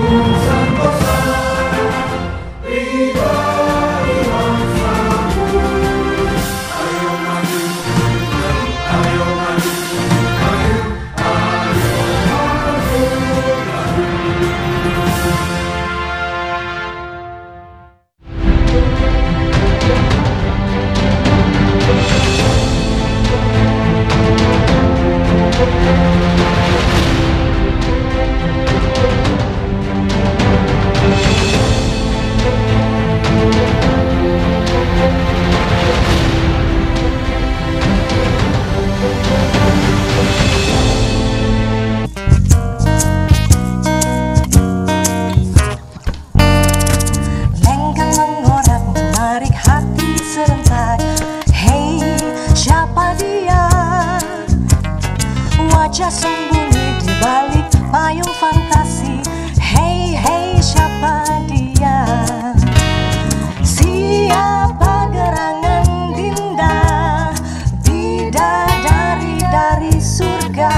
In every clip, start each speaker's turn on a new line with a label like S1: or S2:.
S1: Wajah sembunyi di balik payung fantasi. Hey, hey, siapa dia? Siapa gerangan Dinda? Bidadari dari surga,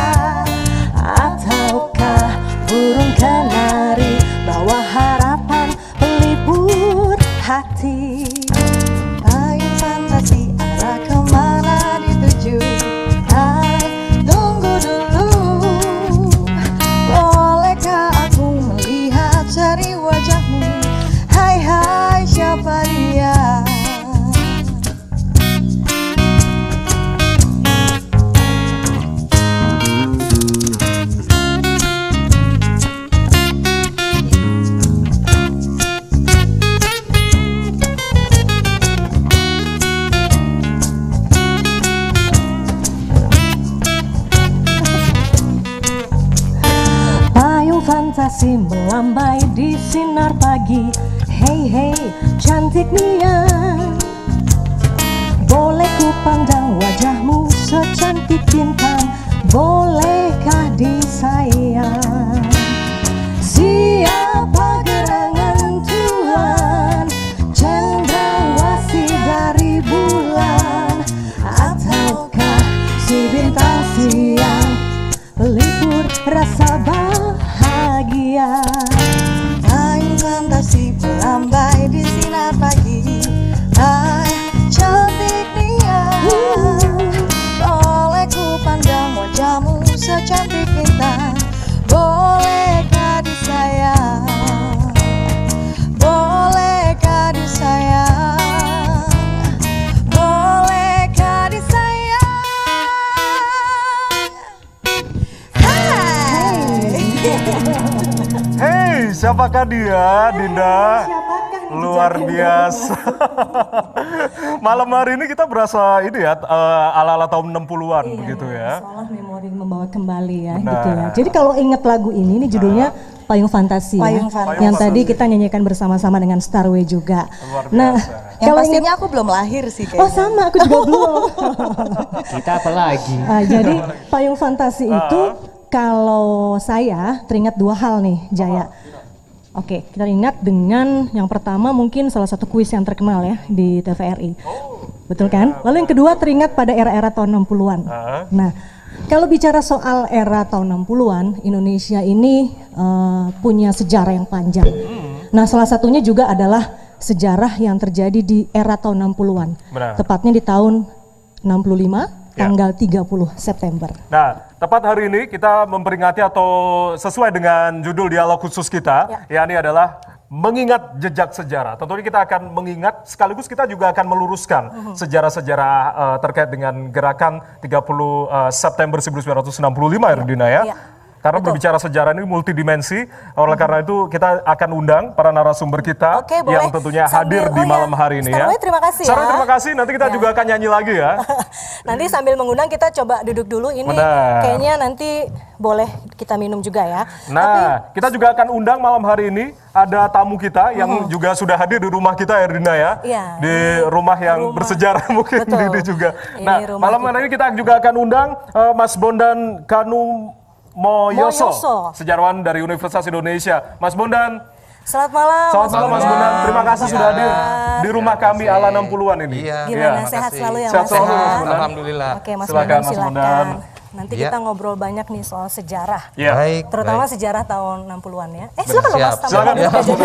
S1: ataukah burung kenari bawa harapan pelipur hati? Payung fantasi arah kemana dituju? Siapa dia? Payung fantasi melambai di sinar pagi. Hey, hey, cantik Nia, boleh ku pandang wajahmu secantik bintang, bolehkah disayang? Siapa gerangan Tuhan, cendrawasih dari bulan, ataukah si bintang siang pelipur rasa bahagia? Payung fantasi melambai di sinar pagi. Hai, cantik dia, boleh ku pandang wajahmu secantik bintang, bolehkah disayang? Bolehkah disayang? Bolehkah disayang? Hai.
S2: Hey, siapakah dia, Dinda? Luar biasa. Malam hari ini kita berasa ini ya, ala-ala tahun 60-an begitu ya.
S1: Seolah memori membawa kembali ya, gitu ya. Jadi kalau ingat lagu ini judulnya Payung Fantasi
S3: Payung
S1: ya.
S3: Fantasi.
S1: Yang tadi kita nyanyikan bersama-sama dengan Starway juga.
S2: Luar biasa.
S1: Nah,
S3: Yang
S1: kalau
S3: pastinya
S1: ingat,
S3: aku belum lahir sih kayaknya.
S1: oh sama, aku juga belum.
S4: Kita apa lagi?
S1: Jadi Payung Fantasi itu kalau saya teringat dua hal nih, Jaya. Oke, kita ingat dengan yang pertama mungkin salah satu kuis yang terkenal ya di TVRI. Betul kan? Lalu yang kedua teringat pada era-era tahun 60-an. Nah, kalau bicara soal era tahun 60-an, Indonesia ini punya sejarah yang panjang. Nah, salah satunya juga adalah sejarah yang terjadi di era tahun 60-an. Tepatnya di tahun 65. Tanggal 30 September.
S2: Nah, tepat hari ini kita memperingati atau sesuai dengan judul dialog khusus kita, yakni adalah mengingat jejak sejarah. Tentunya kita akan mengingat, sekaligus kita juga akan meluruskan sejarah-sejarah terkait dengan gerakan 30 September 1965 ya, Dina ya. Karena berbicara sejarah ini multidimensi, oleh karena itu kita akan undang para narasumber kita yang tentunya hadir di malam hari ini ya.
S3: Terima kasih ya.
S2: Terima kasih, nanti kita juga akan nyanyi lagi ya.
S3: Nanti sambil mengundang kita coba duduk dulu, ini kayaknya nanti boleh kita minum juga ya.
S2: Nah, kita juga akan undang malam hari ini ada tamu kita yang juga sudah hadir di rumah kita ya, Rina ya. Di rumah yang bersejarah mungkin ini juga. Nah, malam hari ini kita juga akan undang Mas Bondan Kanu Moyoso, sejarawan dari Universitas Indonesia. Mas Bondan,
S3: selamat malam.
S2: Selamat malam Mas Bondan, terima kasih sudah hadir di rumah kami ala 60-an ini.
S3: Gimana, sehat selalu ya Mas?
S2: Sehat selalu Mas Bondan.
S4: Alhamdulillah.
S3: Oke Mas
S2: Silakan
S3: Bondan,
S2: Mas
S3: silakan.
S2: Bondan.
S3: Nanti kita ngobrol banyak nih soal sejarah.
S5: Baik.
S3: Terutama sejarah tahun 60-an ya. Silakan loh Mas.
S2: Silakan.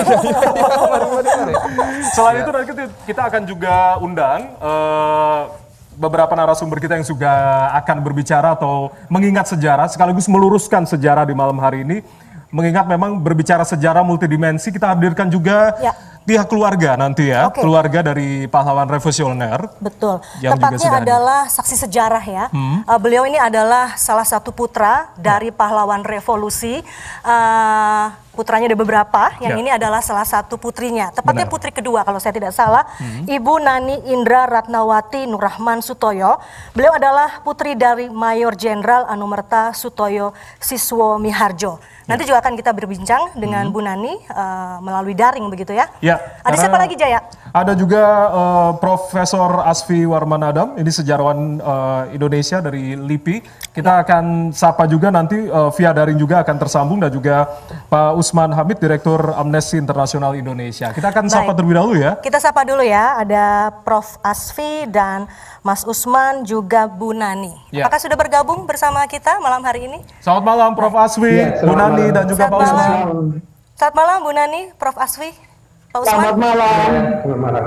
S2: Selain itu nanti kita akan juga undang beberapa narasumber kita yang juga akan berbicara atau mengingat sejarah sekaligus meluruskan sejarah di malam hari ini. Mengingat memang berbicara sejarah multidimensi, kita hadirkan juga pihak keluarga nanti ya, keluarga dari pahlawan revolusioner.
S3: Betul,
S2: yang
S3: tepatnya adalah saksi sejarah ya. Beliau ini adalah salah satu putra dari pahlawan revolusi. Putranya ada beberapa, yang ini adalah salah satu putrinya. Tepatnya putri kedua kalau saya tidak salah, Ibu Nani Indra Ratnawati Nurrahman Sutoyo. Beliau adalah putri dari Mayor Jenderal Anumerta Sutoyo Siswo Miharjo. Nanti juga akan kita berbincang dengan Bu Nani melalui daring begitu ya. Ada siapa lagi Jaya?
S2: Ada juga Profesor Asfi Warman Adam, ini sejarawan Indonesia dari LIPI. Kita akan sapa juga nanti via daring juga akan tersambung, dan juga Pak Usman Hamid, Direktur Amnesty Internasional Indonesia. Kita akan sapa terlebih dahulu ya.
S3: Kita sapa dulu ya, ada Prof. Asfi dan Mas Usman juga Bu Nani. Apakah sudah bergabung bersama kita malam hari ini?
S2: Selamat malam Prof. Asfi, Bu Nani dan juga Pak Usman.
S3: Selamat malam Bu Nani, Prof. Asfi, Pak Usman.
S6: Selamat malam. Selamat malam.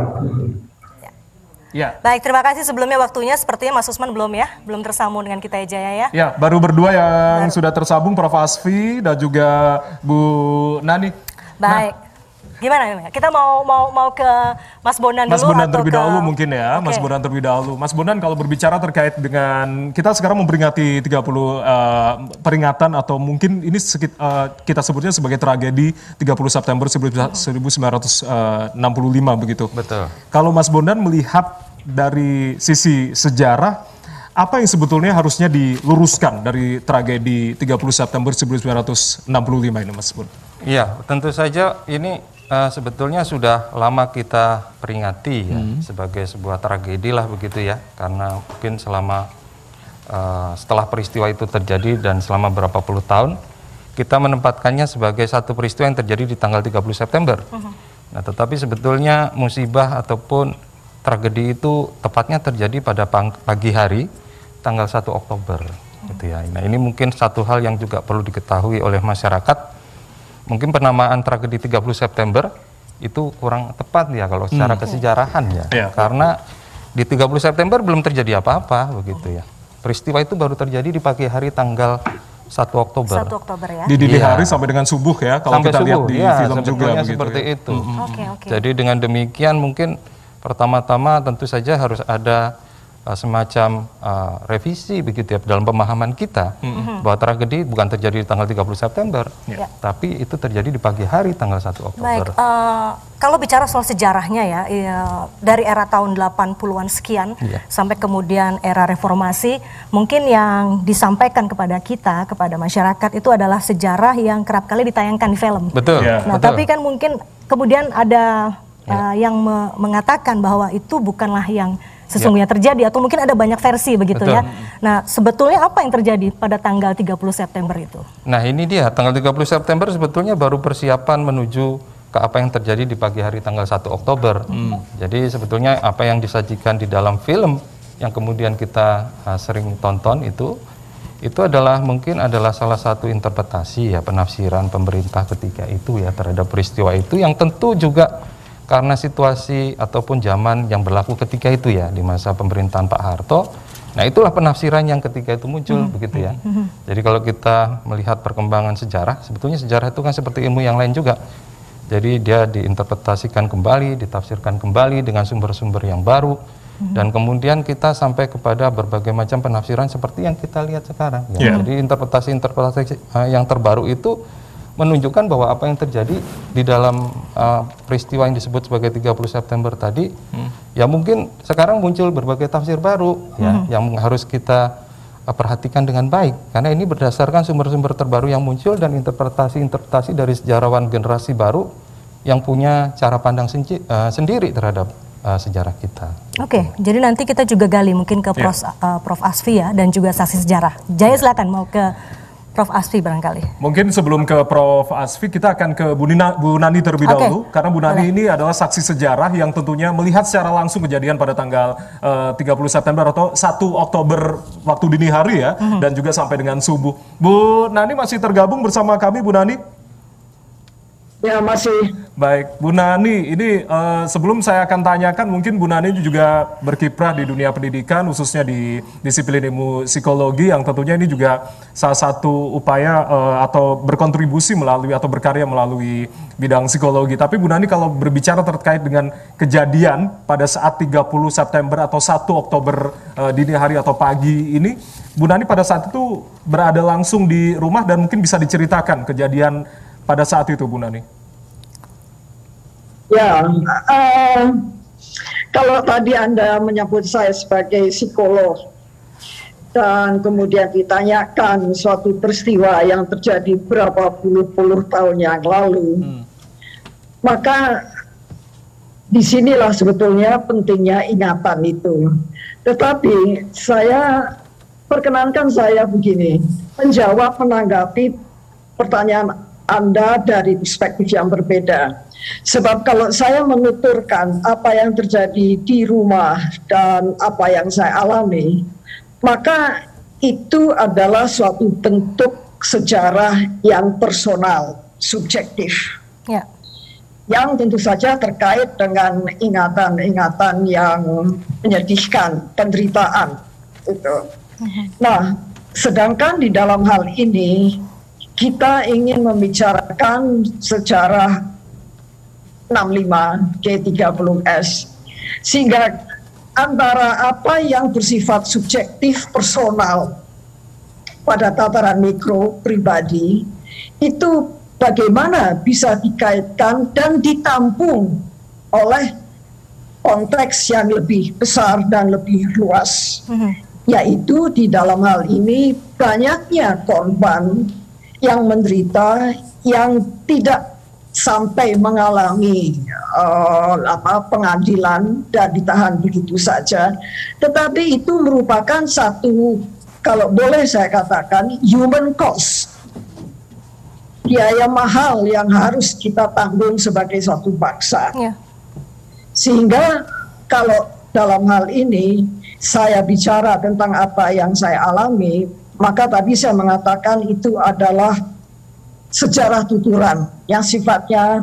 S3: Baik, terima kasih sebelumnya waktunya. Sepertinya Mas Usman belum tersambung dengan kita ya Jaya ya.
S2: Ya, baru berdua yang sudah tersambung, Prof. Asfi dan juga Bu Nani.
S3: Baik. Gimana? Kita mau ke Mas Bondan dulu.
S2: Mas Bondan
S3: atau
S2: terlebih dahulu mungkin ya. Mas Bondan terlebih dahulu. Mas Bondan, kalau berbicara terkait dengan kita sekarang memperingati 30 peringatan atau mungkin ini kita sebutnya sebagai tragedi 30 September 1965 begitu.
S5: Betul.
S2: Kalau Mas Bondan melihat dari sisi sejarah, apa yang sebetulnya harusnya diluruskan dari tragedi 30 September 1965 ini Mas Bondan?
S5: Iya, tentu saja ini sebetulnya sudah lama kita peringati ya, sebagai sebuah tragedi lah begitu ya, karena mungkin setelah peristiwa itu terjadi dan selama berapa puluh tahun kita menempatkannya sebagai satu peristiwa yang terjadi di tanggal 30 September. Nah, tetapi sebetulnya musibah ataupun tragedi itu tepatnya terjadi pada pagi hari tanggal 1 Oktober gitu ya. Nah, ini mungkin satu hal yang juga perlu diketahui oleh masyarakat. Mungkin penamaan tragedi 30 September itu kurang tepat ya kalau secara kesejarahan ya. Karena di 30 September belum terjadi apa-apa begitu ya. Peristiwa itu baru terjadi di pagi hari tanggal 1 Oktober.
S3: 1 Oktober ya.
S2: Di dini hari sampai dengan subuh ya, kalau
S5: sampai
S2: kita lihat di film juga begitu
S5: seperti
S2: ya.
S5: itu. Jadi dengan demikian mungkin pertama-tama tentu saja harus ada semacam revisi begitu ya dalam pemahaman kita bahwa tragedi bukan terjadi di tanggal 30 September, tapi itu terjadi di pagi hari tanggal 1 Oktober.
S3: Baik, kalau bicara soal sejarahnya ya, dari era tahun 80-an sekian sampai kemudian era reformasi, mungkin yang disampaikan kepada kita, kepada masyarakat itu adalah sejarah yang kerap kali ditayangkan di film.
S5: Betul.
S3: Nah, tapi kan mungkin kemudian ada yang mengatakan bahwa itu bukanlah yang sesungguhnya terjadi, atau mungkin ada banyak versi begitu ya. Nah, sebetulnya apa yang terjadi pada tanggal 30 September itu?
S5: Nah, ini dia, tanggal 30 September sebetulnya baru persiapan menuju ke apa yang terjadi di pagi hari tanggal 1 Oktober. Jadi sebetulnya apa yang disajikan di dalam film yang kemudian kita sering tonton itu adalah mungkin adalah salah satu interpretasi ya, penafsiran pemerintah ketika itu ya terhadap peristiwa itu, yang tentu juga karena situasi ataupun zaman yang berlaku ketika itu ya, di masa pemerintahan Pak Harto. Nah, itulah penafsiran yang ketika itu muncul begitu ya. Jadi kalau kita melihat perkembangan sejarah, sebetulnya sejarah itu kan seperti ilmu yang lain juga. Jadi dia diinterpretasikan kembali, ditafsirkan kembali dengan sumber-sumber yang baru, dan kemudian kita sampai kepada berbagai macam penafsiran seperti yang kita lihat sekarang ya. Jadi interpretasi yang terbaru itu menunjukkan bahwa apa yang terjadi di dalam peristiwa yang disebut sebagai 30 September tadi, ya mungkin sekarang muncul berbagai tafsir baru ya, yang harus kita perhatikan dengan baik, karena ini berdasarkan sumber-sumber terbaru yang muncul dan interpretasi dari sejarawan generasi baru yang punya cara pandang sendiri terhadap sejarah kita.
S3: Oke, jadi nanti kita juga gali mungkin ke Prof. Asfi ya, dan juga saksi sejarah. Jaya silakan mau ke Prof. Asfi barangkali.
S2: Mungkin sebelum ke Prof. Asfi, kita akan ke Bu Nani terlebih dahulu. Karena Bu Nani ini adalah saksi sejarah yang tentunya melihat secara langsung kejadian pada tanggal 30 September atau 1 Oktober waktu dini hari ya. Dan juga sampai dengan subuh. Bu Nani masih tergabung bersama kami, Bu Nani?
S6: Ya, masih.
S2: Baik, Bu Nani, ini sebelum saya akan tanyakan, mungkin Bu Nani juga berkiprah di dunia pendidikan, khususnya di disiplin ilmu psikologi, yang tentunya ini juga salah satu upaya atau berkontribusi melalui atau berkarya melalui bidang psikologi. Tapi Bu Nani, kalau berbicara terkait dengan kejadian pada saat 30 September atau 1 Oktober dini hari atau pagi ini, Bu Nani pada saat itu berada langsung di rumah dan mungkin bisa diceritakan kejadian pada saat itu, Bu Nani.
S6: Ya, kalau tadi Anda menyebut saya sebagai psikolog dan kemudian ditanyakan suatu peristiwa yang terjadi berapa puluh tahun yang lalu, maka disinilah sebetulnya pentingnya ingatan itu. Tetapi perkenankan saya begini, menanggapi pertanyaan Anda dari perspektif yang berbeda. Sebab kalau saya menuturkan apa yang terjadi di rumah dan apa yang saya alami, maka itu adalah suatu bentuk sejarah yang personal, subjektif.
S3: Ya.
S6: Yang tentu saja terkait dengan ingatan-ingatan yang menyedihkan, penderitaan. Itu. Nah, sedangkan di dalam hal ini, kita ingin membicarakan sejarah 65 G30S, sehingga antara apa yang bersifat subjektif personal pada tataran mikro pribadi itu bagaimana bisa dikaitkan dan ditampung oleh konteks yang lebih besar dan lebih luas, yaitu di dalam hal ini banyaknya korban yang menderita, yang tidak sampai mengalami pengadilan dan ditahan begitu saja, tetapi itu merupakan satu, kalau boleh saya katakan, human cost, biaya mahal yang harus kita tanggung sebagai suatu bangsa. Sehingga kalau dalam hal ini saya bicara tentang apa yang saya alami, maka tadi saya mengatakan itu adalah sejarah tuturan yang sifatnya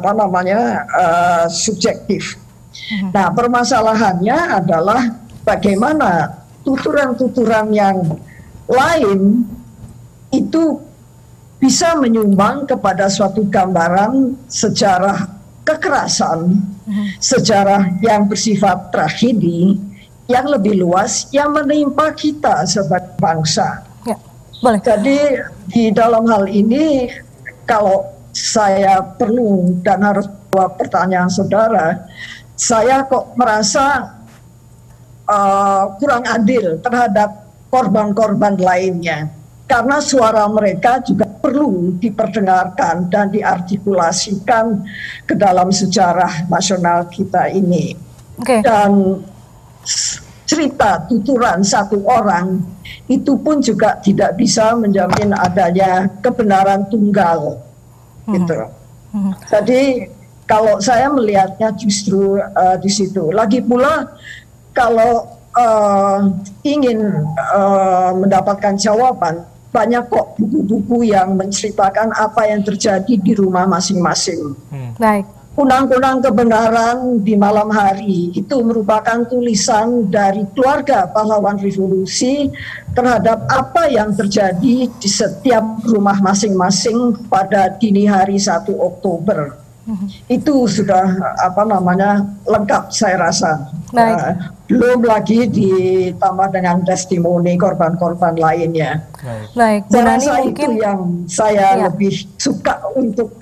S6: subjektif. Nah, permasalahannya adalah bagaimana tuturan-tuturan yang lain itu bisa menyumbang kepada suatu gambaran sejarah kekerasan, sejarah yang bersifat tragedi yang lebih luas yang menimpa kita sebagai bangsa.
S3: Ya, boleh.
S6: Jadi di dalam hal ini, kalau saya perlu dan harus jawab pertanyaan saudara, saya kok merasa kurang adil terhadap korban-korban lainnya, karena suara mereka juga perlu diperdengarkan dan diartikulasikan ke dalam sejarah nasional kita ini. Dan cerita tuturan satu orang itu pun juga tidak bisa menjamin adanya kebenaran tunggal, gitu. Jadi kalau saya melihatnya justru di situ. Lagi pula kalau ingin mendapatkan jawaban, banyak kok buku-buku yang menceritakan apa yang terjadi di rumah masing-masing.
S3: Baik.
S6: Kunang-kunang kebenaran di malam hari itu merupakan tulisan dari keluarga pahlawan revolusi terhadap apa yang terjadi di setiap rumah masing-masing pada dini hari 1 Oktober. Itu sudah lengkap saya rasa. Belum lagi ditambah dengan testimoni korban-korban lainnya.
S3: Baik.
S6: Saya rasa itu yang saya lebih suka untuk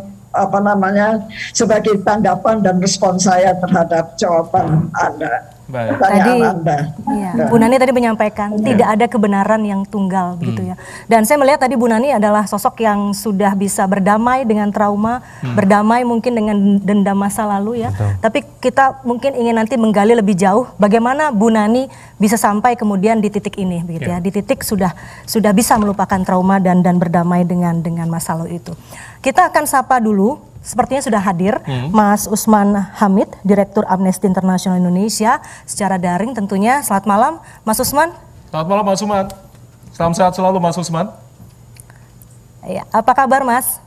S6: sebagai tanggapan dan respons saya terhadap jawaban Anda.
S2: Baik.
S3: Tadi,
S6: Anda.
S3: iya, Bu Nani tadi menyampaikan tidak ada kebenaran yang tunggal begitu ya. Dan saya melihat tadi Bu Nani adalah sosok yang sudah bisa berdamai dengan trauma, berdamai mungkin dengan dendam masa lalu ya.
S5: Betul.
S3: Tapi kita mungkin ingin nanti menggali lebih jauh bagaimana Bu Nani bisa sampai kemudian di titik ini begitu ya. Di titik sudah bisa melupakan trauma dan berdamai dengan masa lalu itu. Kita akan sapa dulu. Sepertinya sudah hadir Mas Usman Hamid, Direktur Amnesty International Indonesia secara daring tentunya. Selamat malam Mas Usman.
S2: Selamat malam Mas Usman. Salam sehat selalu Mas Usman.
S3: Ya, apa kabar Mas?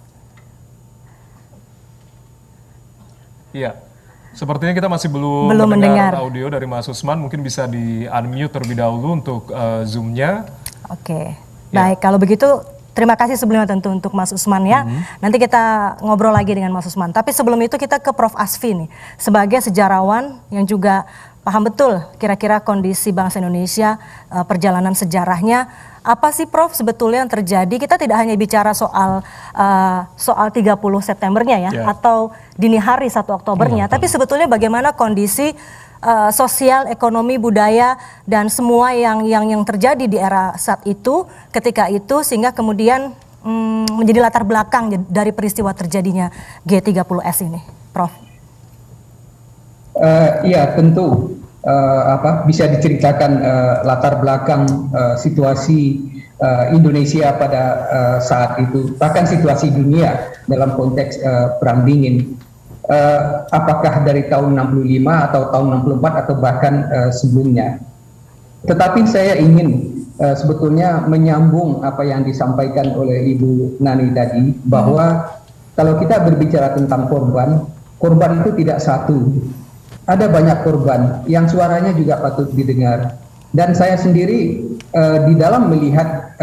S2: Iya. Sepertinya kita masih belum
S3: mendengar
S2: audio dari Mas Usman. Mungkin bisa di unmute terlebih dahulu untuk Zoom-nya.
S3: Oke. Baik, kalau begitu terima kasih sebelumnya tentu untuk Mas Usman ya. Nanti kita ngobrol lagi dengan Mas Usman. Tapi sebelum itu kita ke Prof. Asfi nih. Sebagai sejarawan yang juga paham betul kira-kira kondisi bangsa Indonesia, perjalanan sejarahnya. Apa sih Prof sebetulnya yang terjadi? Kita tidak hanya bicara soal 30 Septembernya ya. Atau dini hari 1 Oktobernya. Tapi sebetulnya bagaimana kondisi sosial, ekonomi, budaya dan semua yang terjadi di era saat itu, ketika itu sehingga kemudian menjadi latar belakang dari peristiwa terjadinya G30S ini, Prof.
S7: Iya tentu bisa diceritakan latar belakang situasi Indonesia pada saat itu, bahkan situasi dunia dalam konteks perang dingin. Apakah dari tahun 65 atau tahun 64 atau bahkan sebelumnya. Tetapi saya ingin sebetulnya menyambung apa yang disampaikan oleh Ibu Nani tadi, bahwa kalau kita berbicara tentang korban itu tidak satu. Ada banyak korban yang suaranya juga patut didengar. Dan saya sendiri di dalam melihat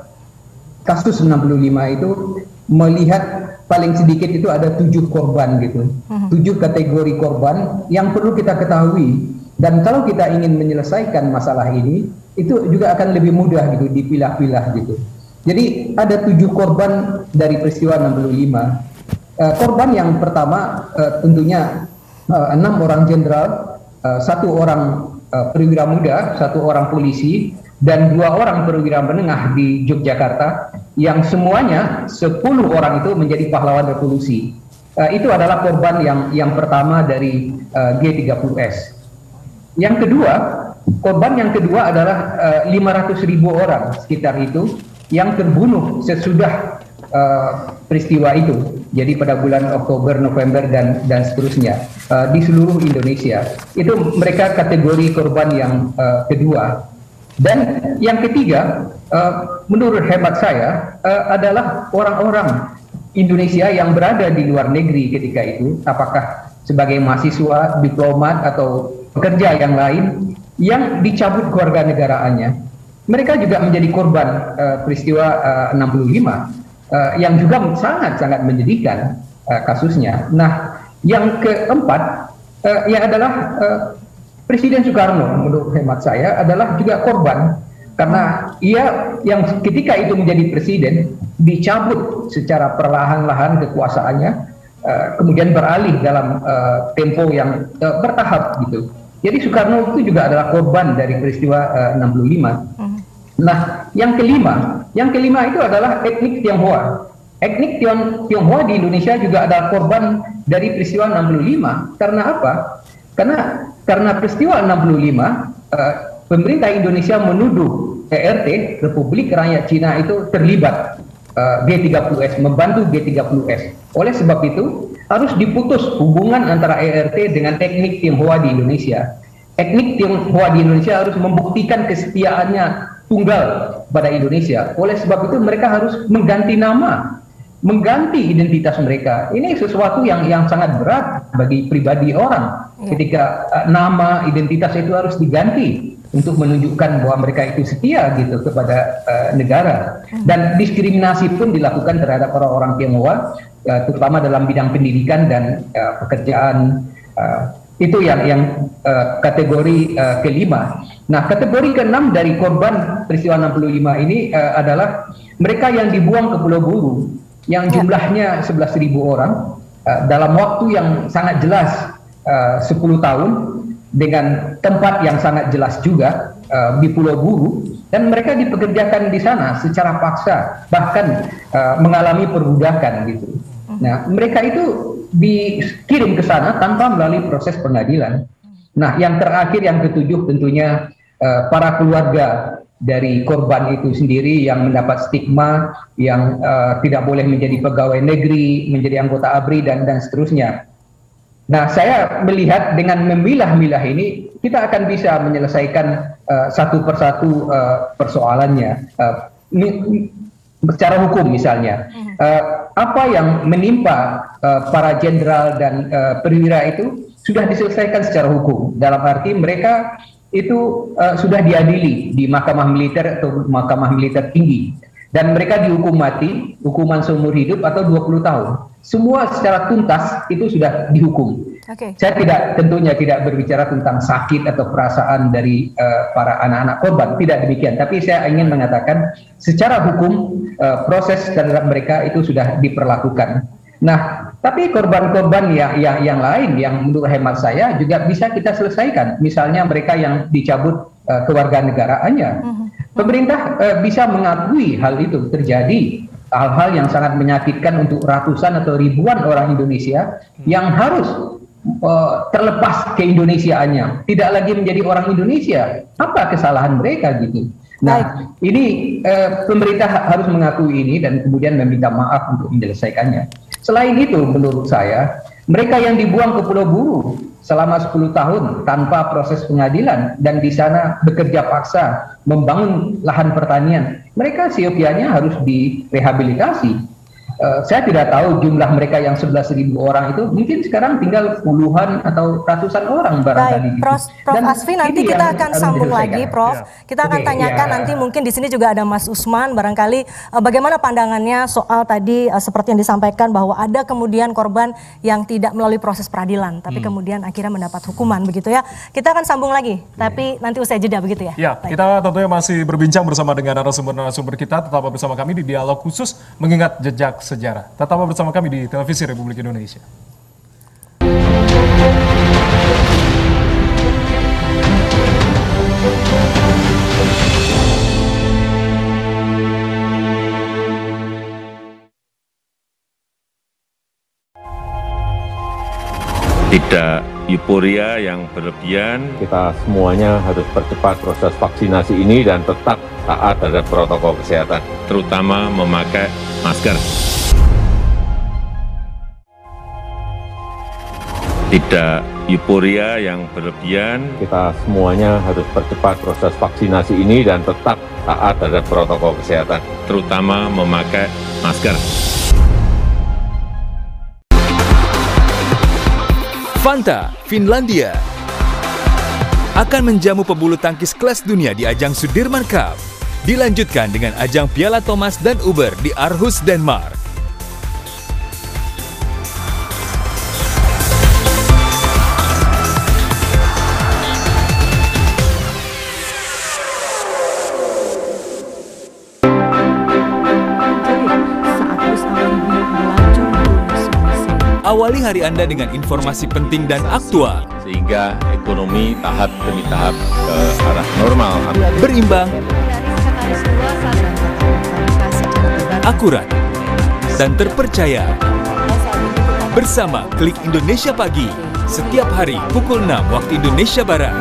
S7: kasus 65 itu melihat paling sedikit itu ada 7 korban gitu, 7 kategori korban yang perlu kita ketahui. Dan kalau kita ingin menyelesaikan masalah ini, itu juga akan lebih mudah gitu, dipilah-pilah gitu. Jadi ada 7 korban dari peristiwa 65. Korban yang pertama tentunya 6 orang jenderal, 1 orang perwira muda, 1 orang polisi, dan 2 orang perwira menengah di Yogyakarta, yang semuanya 10 orang itu menjadi pahlawan revolusi. Itu adalah korban yang pertama dari G30S. Yang kedua, korban yang kedua adalah 500.000 orang sekitar itu yang terbunuh sesudah peristiwa itu. Jadi pada bulan Oktober, November dan seterusnya di seluruh Indonesia. Itu mereka kategori korban yang kedua. Dan yang ketiga, menurut hemat saya adalah orang-orang Indonesia yang berada di luar negeri ketika itu, apakah sebagai mahasiswa, diplomat atau pekerja yang lain yang dicabut kewarganegaraannya. Mereka juga menjadi korban peristiwa 65 yang juga sangat-sangat menyedihkan kasusnya. Nah, yang keempat adalah Presiden Soekarno, menurut hemat saya adalah juga korban, karena ia yang ketika itu menjadi presiden dicabut secara perlahan-lahan kekuasaannya, kemudian beralih dalam tempo yang bertahap gitu. Jadi Soekarno itu juga adalah korban dari peristiwa 65. Nah, yang kelima itu adalah etnik Tionghoa. Etnik Tionghoa di Indonesia juga adalah korban dari peristiwa 65. Karena apa? Karena peristiwa 65, pemerintah Indonesia menuduh ERT, Republik Rakyat Cina itu terlibat G30S, membantu G30S. Oleh sebab itu, harus diputus hubungan antara ERT dengan etnik Tionghoa di Indonesia. Etnik Tionghoa di Indonesia harus membuktikan kesetiaannya tunggal pada Indonesia. Oleh sebab itu, mereka harus mengganti nama, mengganti identitas mereka. Ini sesuatu yang sangat berat bagi pribadi orang. Ketika nama, identitas itu harus diganti untuk menunjukkan bahwa mereka itu setia gitu kepada negara. Dan diskriminasi pun dilakukan terhadap orang-orang Tionghoa, terutama dalam bidang pendidikan dan pekerjaan. Itu yang kategori kelima. Nah, kategori keenam dari korban peristiwa 65 ini adalah mereka yang dibuang ke Pulau Buru, yang jumlahnya 11.000 orang dalam waktu yang sangat jelas, 10 tahun, dengan tempat yang sangat jelas juga di Pulau Buru, dan mereka dipekerjakan di sana secara paksa, bahkan mengalami perbudakan gitu. Nah, mereka itu dikirim ke sana tanpa melalui proses pengadilan. Nah, yang terakhir, yang ketujuh, tentunya para keluarga dari korban itu sendiri yang mendapat stigma, yang tidak boleh menjadi pegawai negeri, menjadi anggota ABRI, dan seterusnya. Nah, saya melihat dengan memilah-milah ini, kita akan bisa menyelesaikan satu persatu persoalannya. Secara hukum misalnya, apa yang menimpa para jenderal dan perwira itu sudah diselesaikan secara hukum. Dalam arti mereka itu sudah diadili di mahkamah militer atau mahkamah militer tinggi. Dan mereka dihukum mati, hukuman seumur hidup atau 20 tahun. Semua secara tuntas itu sudah dihukum. Saya tentunya tidak berbicara tentang sakit atau perasaan dari para anak-anak korban, tidak demikian. Tapi saya ingin mengatakan secara hukum proses terhadap mereka itu sudah diperlakukan. Nah, tapi korban-korban yang lain yang menurut hemat saya juga bisa kita selesaikan. Misalnya mereka yang dicabut kewarganegaraannya. Pemerintah bisa mengakui hal itu terjadi, hal-hal yang sangat menyakitkan untuk ratusan atau ribuan orang Indonesia yang harus terlepas keindonesiaannya, tidak lagi menjadi orang Indonesia. Apa kesalahan mereka gitu? Nah, ini pemerintah harus mengakui ini dan kemudian meminta maaf untuk menyelesaikannya. Selain itu, menurut saya, mereka yang dibuang ke Pulau Buru selama 10 tahun tanpa proses pengadilan dan di sana bekerja paksa membangun lahan pertanian, mereka siokianya harus direhabilitasi. Saya tidak tahu jumlah mereka yang 11.000 orang itu, mungkin sekarang tinggal puluhan atau ratusan orang barangkali.
S3: Prof Asfi, nanti kita akan sambung lagi, Prof. Kita akan tanyakan nanti, mungkin di sini juga ada Mas Usman, barangkali bagaimana pandangannya soal tadi seperti yang disampaikan bahwa ada kemudian korban yang tidak melalui proses peradilan, tapi kemudian akhirnya mendapat hukuman begitu ya. Kita akan sambung lagi, tapi nanti usai jeda begitu ya.
S2: Ya, kita tentunya masih berbincang bersama dengan narasumber-narasumber kita, tetap bersama kami di Dialog Khusus Mengingat Jejak Sejarah. Tetap bersama kami di Televisi Republik Indonesia.
S8: Tidak euforia yang berlebihan.
S9: Kita semuanya harus percepat proses vaksinasi ini dan tetap taat terhadap protokol kesehatan.
S8: Terutama memakai masker. Tidak euforia yang berlebihan.
S9: Kita semuanya harus percepat proses vaksinasi ini dan tetap taat terhadap protokol kesehatan.
S8: Terutama memakai masker.
S10: Fanta, Finlandia akan menjamu pebulu tangkis kelas dunia di ajang Sudirman Cup. Dilanjutkan dengan ajang Piala Thomas dan Uber di Aarhus, Denmark. Awali hari Anda dengan informasi penting dan aktual.
S8: Sehingga ekonomi tahap demi tahap ke arah normal.
S10: Berimbang, akurat, dan terpercaya. Bersama Klik Indonesia Pagi, setiap hari pukul 6 waktu Indonesia Barat.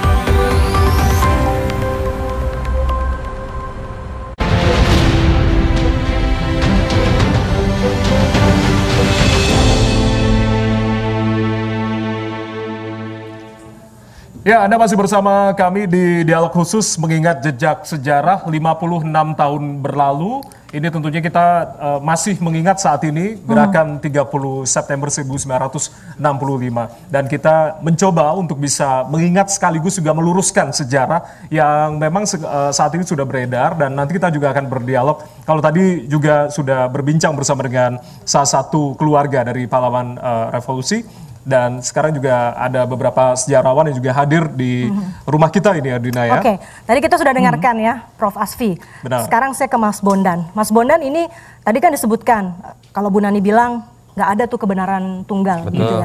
S2: Ya, Anda masih bersama kami di Dialog Khusus Mengingat Jejak Sejarah 56 tahun berlalu. Ini tentunya kita masih mengingat saat ini gerakan 30 September 1965. Dan kita mencoba untuk bisa mengingat sekaligus juga meluruskan sejarah yang memang saat ini sudah beredar. Dan nanti kita juga akan berdialog. Kalau tadi juga sudah berbincang bersama dengan salah satu keluarga dari pahlawan revolusi. Dan sekarang juga ada beberapa sejarawan yang juga hadir di rumah kita ini ya, Dina ya.
S3: Oke, tadi kita sudah dengarkan ya Prof Asfi.
S2: Benar.
S3: Sekarang saya ke Mas Bondan. Mas Bondan, ini tadi kan disebutkan kalau Bu Nani bilang nggak ada tuh kebenaran tunggal.
S5: Betul.
S3: Gitu ya.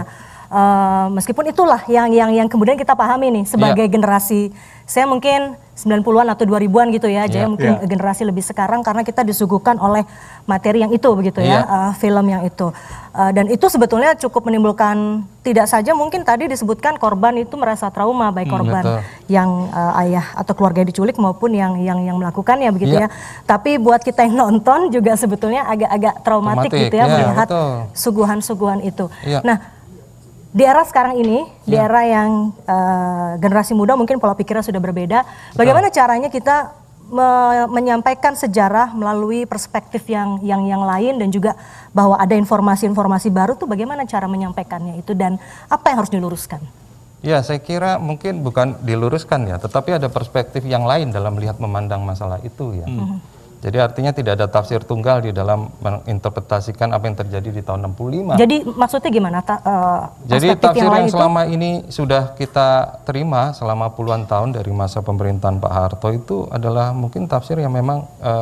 S3: Meskipun itulah yang kemudian kita pahami nih sebagai generasi, saya mungkin 90-an atau 2000-an gitu ya, Jaya mungkin generasi lebih sekarang karena kita disuguhkan oleh materi yang itu begitu ya, film yang itu. Dan itu sebetulnya cukup menimbulkan, tidak saja mungkin tadi disebutkan korban itu merasa trauma, baik korban yang ayah atau keluarga diculik maupun yang melakukannya begitu ya. Tapi buat kita yang nonton juga sebetulnya agak traumatik gitu ya, melihat suguhan-suguhan itu. Nah, di era sekarang ini, di era yang generasi muda mungkin pola pikirnya sudah berbeda. Bagaimana caranya kita menyampaikan sejarah melalui perspektif yang lain dan juga bahwa ada informasi-informasi baru tuh bagaimana cara menyampaikannya itu dan apa yang harus diluruskan?
S5: Ya, saya kira mungkin bukan diluruskan ya, tetapi ada perspektif yang lain dalam melihat memandang masalah itu ya. Jadi artinya tidak ada tafsir tunggal di dalam menginterpretasikan apa yang terjadi di tahun 65.
S3: Jadi maksudnya gimana?
S5: Jadi tafsir yang selama ini sudah kita terima selama puluhan tahun dari masa pemerintahan Pak Harto itu adalah mungkin tafsir yang memang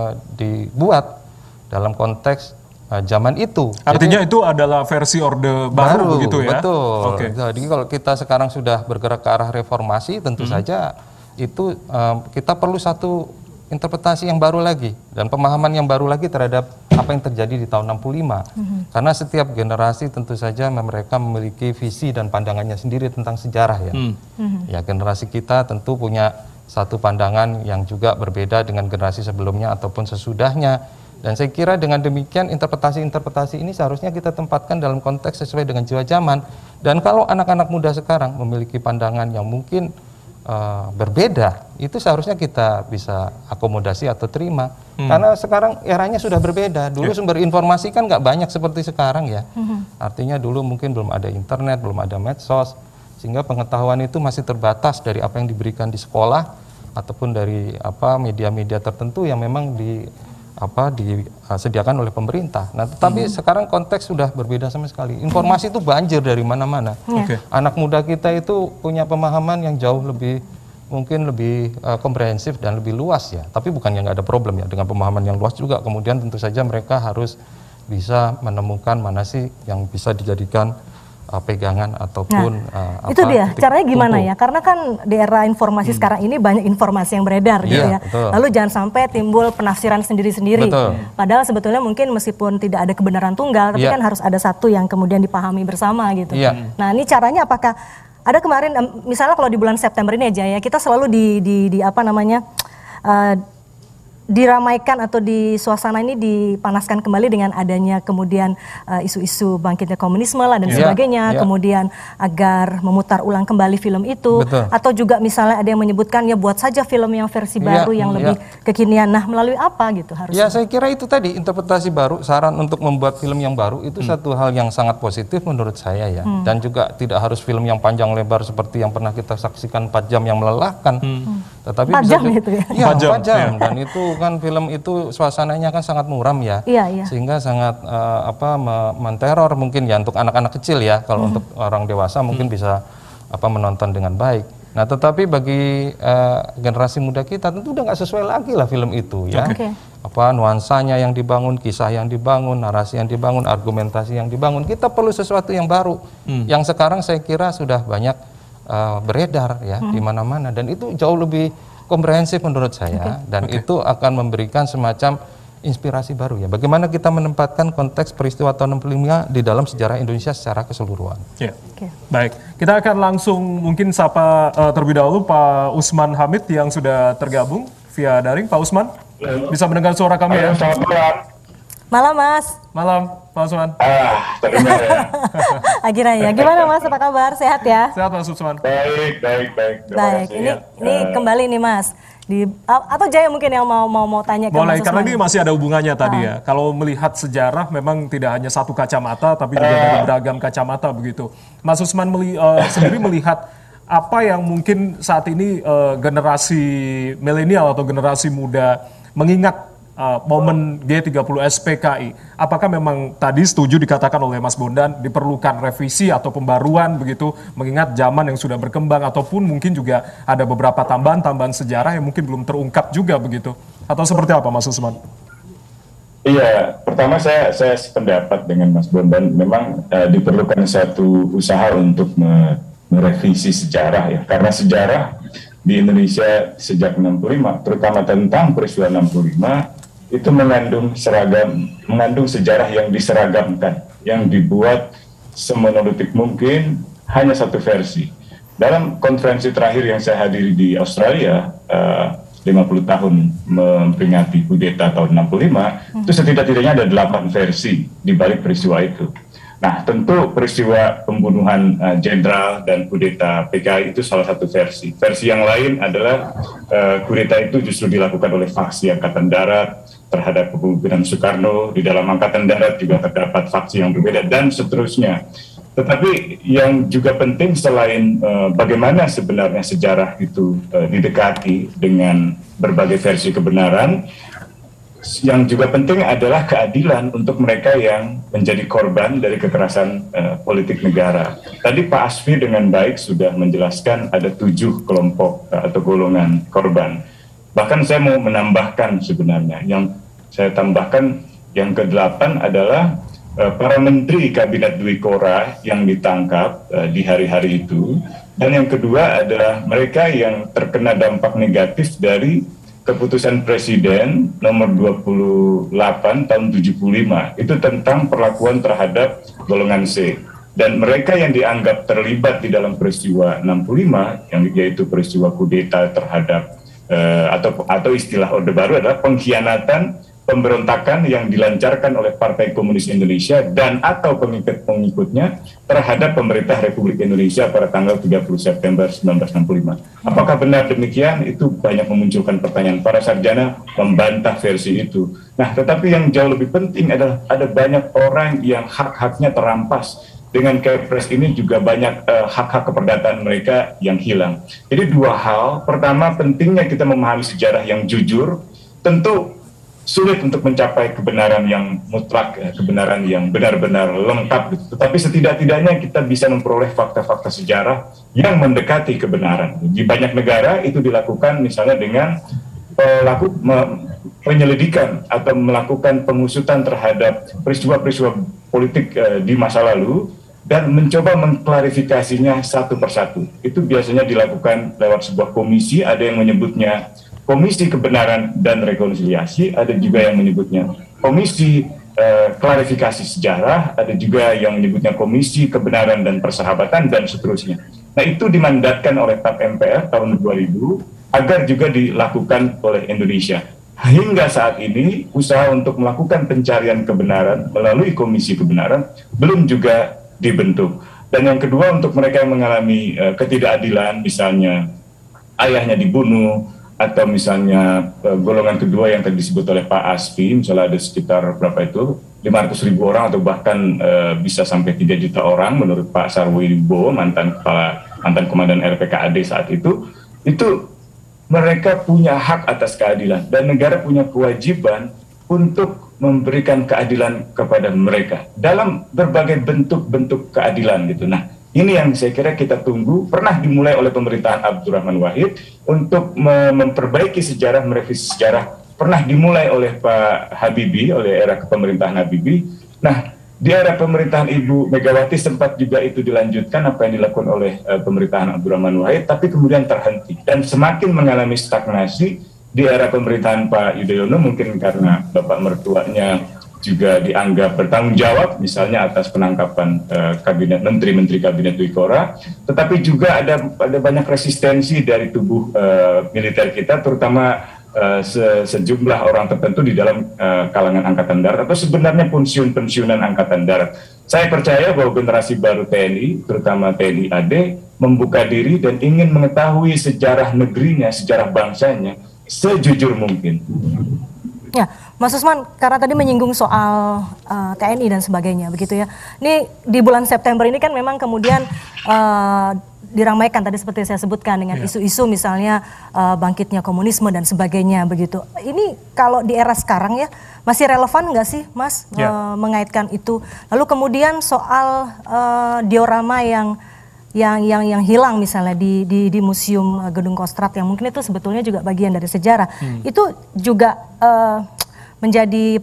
S5: dibuat dalam konteks zaman itu.
S2: Artinya jadi, itu adalah versi Orde Baru begitu ya?
S5: Betul. Jadi kalau kita sekarang sudah bergerak ke arah reformasi tentu saja itu kita perlu satu interpretasi yang baru lagi dan pemahaman yang baru lagi terhadap apa yang terjadi di tahun 65. Karena setiap generasi tentu saja mereka memiliki visi dan pandangannya sendiri tentang sejarah ya. Ya, generasi kita tentu punya satu pandangan yang juga berbeda dengan generasi sebelumnya ataupun sesudahnya. Dan saya kira dengan demikian interpretasi-interpretasi ini seharusnya kita tempatkan dalam konteks sesuai dengan jiwa zaman. Dan kalau anak-anak muda sekarang memiliki pandangan yang mungkin berbeda, itu seharusnya kita bisa akomodasi atau terima. Karena sekarang eranya sudah berbeda. Dulu sumber informasi kan nggak banyak seperti sekarang ya. Artinya dulu mungkin belum ada internet, belum ada medsos, sehingga pengetahuan itu masih terbatas dari apa yang diberikan di sekolah ataupun dari media-media tertentu yang memang disediakan oleh pemerintah. Nah, tetapi sekarang konteks sudah berbeda sama sekali. Informasi itu banjir dari mana-mana. Anak muda kita itu punya pemahaman yang jauh lebih komprehensif dan lebih luas ya. Tapi bukannya nggak ada problem ya dengan pemahaman yang luas juga. Kemudian tentu saja mereka harus bisa menemukan mana sih yang bisa dijadikan pegangan ataupun
S3: itu dia caranya gimana ya, karena kan di era informasi sekarang ini banyak informasi yang beredar gitu ya. Lalu jangan sampai timbul penafsiran sendiri-sendiri, padahal sebetulnya mungkin meskipun tidak ada kebenaran tunggal tapi kan harus ada satu yang kemudian dipahami bersama gitu. Nah, ini caranya apakah ada kemarin misalnya kalau di bulan September ini aja ya, kita selalu diramaikan atau di suasana ini dipanaskan kembali dengan adanya kemudian isu-isu bangkitnya komunisme lah dan sebagainya, kemudian agar memutar ulang kembali film itu, atau juga misalnya ada yang menyebutkan ya buat saja film yang versi baru yang lebih kekinian. Nah, melalui apa gitu harusnya?
S5: Ya, saya kira itu tadi interpretasi baru, saran untuk membuat film yang baru itu satu hal yang sangat positif menurut saya ya. Dan juga tidak harus film yang panjang lebar seperti yang pernah kita saksikan 4 jam yang melelahkan. Tetapi
S3: 4 jam gitu ya?
S5: Ya, 4 jam. Dan itu kan film itu suasananya kan sangat muram ya, sehingga sangat menteror mungkin ya untuk anak-anak kecil ya. Kalau untuk orang dewasa mungkin bisa menonton dengan baik. Nah, tetapi bagi generasi muda kita tentu udah nggak sesuai lagi lah film itu ya. Nuansanya yang dibangun, kisah yang dibangun, narasi yang dibangun, argumentasi yang dibangun. Kita perlu sesuatu yang baru, yang sekarang saya kira sudah banyak beredar ya di mana-mana, dan itu jauh lebih komprehensif menurut saya, dan itu akan memberikan semacam inspirasi baru ya. Bagaimana kita menempatkan konteks peristiwa tahun 65 di dalam sejarah Indonesia secara keseluruhan.
S2: Baik, kita akan langsung mungkin sapa terlebih dahulu Pak Usman Hamid yang sudah tergabung via daring. Pak Usman, bisa mendengar suara kami ya?
S11: Selamat malam.
S3: Malam Mas.
S2: Malam Pak Usman.
S11: Terdengar ya.
S3: Akhirnya ya. Gimana Mas, apa kabar? Sehat ya?
S2: Sehat Mas Usman.
S11: Baik.
S3: Baik. Ini kembali nih Mas. Atau Jaya mungkin yang mau tanya ke
S2: Mas Usman.
S3: Karena
S2: ini masih ada hubungannya tadi ya. Kalau melihat sejarah memang tidak hanya satu kacamata, tapi juga dari beragam kacamata begitu. Mas Usman sendiri melihat apa yang mungkin saat ini generasi milenial atau generasi muda mengingat momen G30 SPKI, apakah memang tadi setuju dikatakan oleh Mas Bondan diperlukan revisi atau pembaruan begitu mengingat zaman yang sudah berkembang, ataupun mungkin juga ada beberapa tambahan sejarah yang mungkin belum terungkap juga begitu, atau seperti apa Mas Usman?
S11: Iya, pertama saya sependapat dengan Mas Bondan, memang diperlukan satu usaha untuk merevisi sejarah ya, karena sejarah di Indonesia sejak 65, terutama tentang peristiwa 65 itu mengandung sejarah yang diseragamkan, yang dibuat semonolitik mungkin, hanya satu versi. Dalam konferensi terakhir yang saya hadiri di Australia, 50 tahun memperingati kudeta tahun 65, itu setidak-tidaknya ada 8 versi di balik peristiwa itu. Nah, tentu peristiwa pembunuhan jenderal dan kudeta PKI itu salah satu versi. Versi yang lain adalah kudeta itu justru dilakukan oleh faksi Angkatan Darat terhadap kepemimpinan Soekarno. Di dalam Angkatan Darat juga terdapat faksi yang berbeda dan seterusnya. Tetapi yang juga penting selain bagaimana sebenarnya sejarah itu didekati dengan berbagai versi kebenaran, yang juga penting adalah keadilan untuk mereka yang menjadi korban dari kekerasan politik negara. Tadi Pak Asfi dengan baik sudah menjelaskan ada 7 kelompok atau golongan korban. Bahkan saya mau menambahkan sebenarnya, yang saya tambahkan yang ke-8 adalah para menteri Kabinet Dwi Korah yang ditangkap di hari-hari itu, dan yang kedua adalah mereka yang terkena dampak negatif dari keputusan Presiden nomor 28 tahun 75 itu tentang perlakuan terhadap golongan C, dan mereka yang dianggap terlibat di dalam peristiwa 65 yang yaitu peristiwa kudeta terhadap atau istilah Orde Baru adalah pengkhianatan pemberontakan yang dilancarkan oleh Partai Komunis Indonesia dan atau pengikut-pengikutnya terhadap pemerintah Republik Indonesia pada tanggal 30 September 1965. Apakah benar demikian? Itu banyak memunculkan pertanyaan. Para sarjana membantah versi itu. Nah, tetapi yang jauh lebih penting adalah ada banyak orang yang hak-haknya terampas. Dengan Kepres ini juga banyak hak-hak keperdataan mereka yang hilang. Jadi 2 hal. Pertama, pentingnya kita memahami sejarah yang jujur. Tentu sulit untuk mencapai kebenaran yang mutlak, kebenaran yang benar-benar lengkap. Tetapi setidak-tidaknya kita bisa memperoleh fakta-fakta sejarah yang mendekati kebenaran. Di banyak negara itu dilakukan misalnya dengan penyelidikan atau melakukan pengusutan terhadap peristiwa-peristiwa politik di masa lalu dan mencoba mengklarifikasinya satu persatu. Itu biasanya dilakukan lewat sebuah komisi, ada yang menyebutnya Komisi Kebenaran dan Rekonsiliasi, ada juga yang menyebutnya Komisi Klarifikasi Sejarah, ada juga yang menyebutnya Komisi Kebenaran dan Persahabatan, dan seterusnya. Nah, itu dimandatkan oleh TAP MPR tahun 2000 agar juga dilakukan oleh Indonesia. Hingga saat ini, usaha untuk melakukan pencarian kebenaran melalui Komisi Kebenaran belum juga dibentuk. Dan yang kedua, untuk mereka yang mengalami ketidakadilan, misalnya ayahnya dibunuh, atau misalnya golongan kedua yang tadi disebut oleh Pak Asfi, misalnya ada sekitar berapa itu 500.000 orang atau bahkan bisa sampai 3 juta orang menurut Pak Sarwowibowo, mantan komandan RPKAD saat itu mereka punya hak atas keadilan dan negara punya kewajiban untuk memberikan keadilan kepada mereka dalam berbagai bentuk-bentuk keadilan gitu. Nah, ini yang saya kira kita tunggu, pernah dimulai oleh pemerintahan Abdurrahman Wahid untuk memperbaiki sejarah, merevisi sejarah, pernah dimulai oleh Pak Habibie, oleh era kepemerintahan Habibie. Nah, di era pemerintahan Ibu Megawati sempat juga itu dilanjutkan apa yang dilakukan oleh pemerintahan Abdurrahman Wahid, tapi kemudian terhenti dan semakin mengalami stagnasi di era pemerintahan Pak Yudhoyono, mungkin karena bapak mertuanya juga dianggap bertanggung jawab misalnya atas penangkapan menteri-menteri kabinet Dwi Korah, tetapi juga ada banyak resistensi dari tubuh militer kita, terutama sejumlah orang tertentu di dalam kalangan Angkatan Darat atau sebenarnya pensiunan Angkatan Darat. Saya percaya bahwa generasi baru TNI, terutama TNI AD, membuka diri dan ingin mengetahui sejarah negerinya, sejarah bangsanya sejujur mungkin.
S3: Ya, Mas Usman, karena tadi menyinggung soal TNI dan sebagainya, begitu ya. Ini di bulan September ini kan memang kemudian diramaikan tadi seperti saya sebutkan dengan isu-isu misalnya bangkitnya komunisme dan sebagainya, begitu. Ini kalau di era sekarang ya masih relevan nggak sih, Mas, mengaitkan itu? Lalu kemudian soal diorama yang hilang misalnya di Museum Gedung Kostrad yang mungkin itu sebetulnya juga bagian dari sejarah. Itu juga menjadi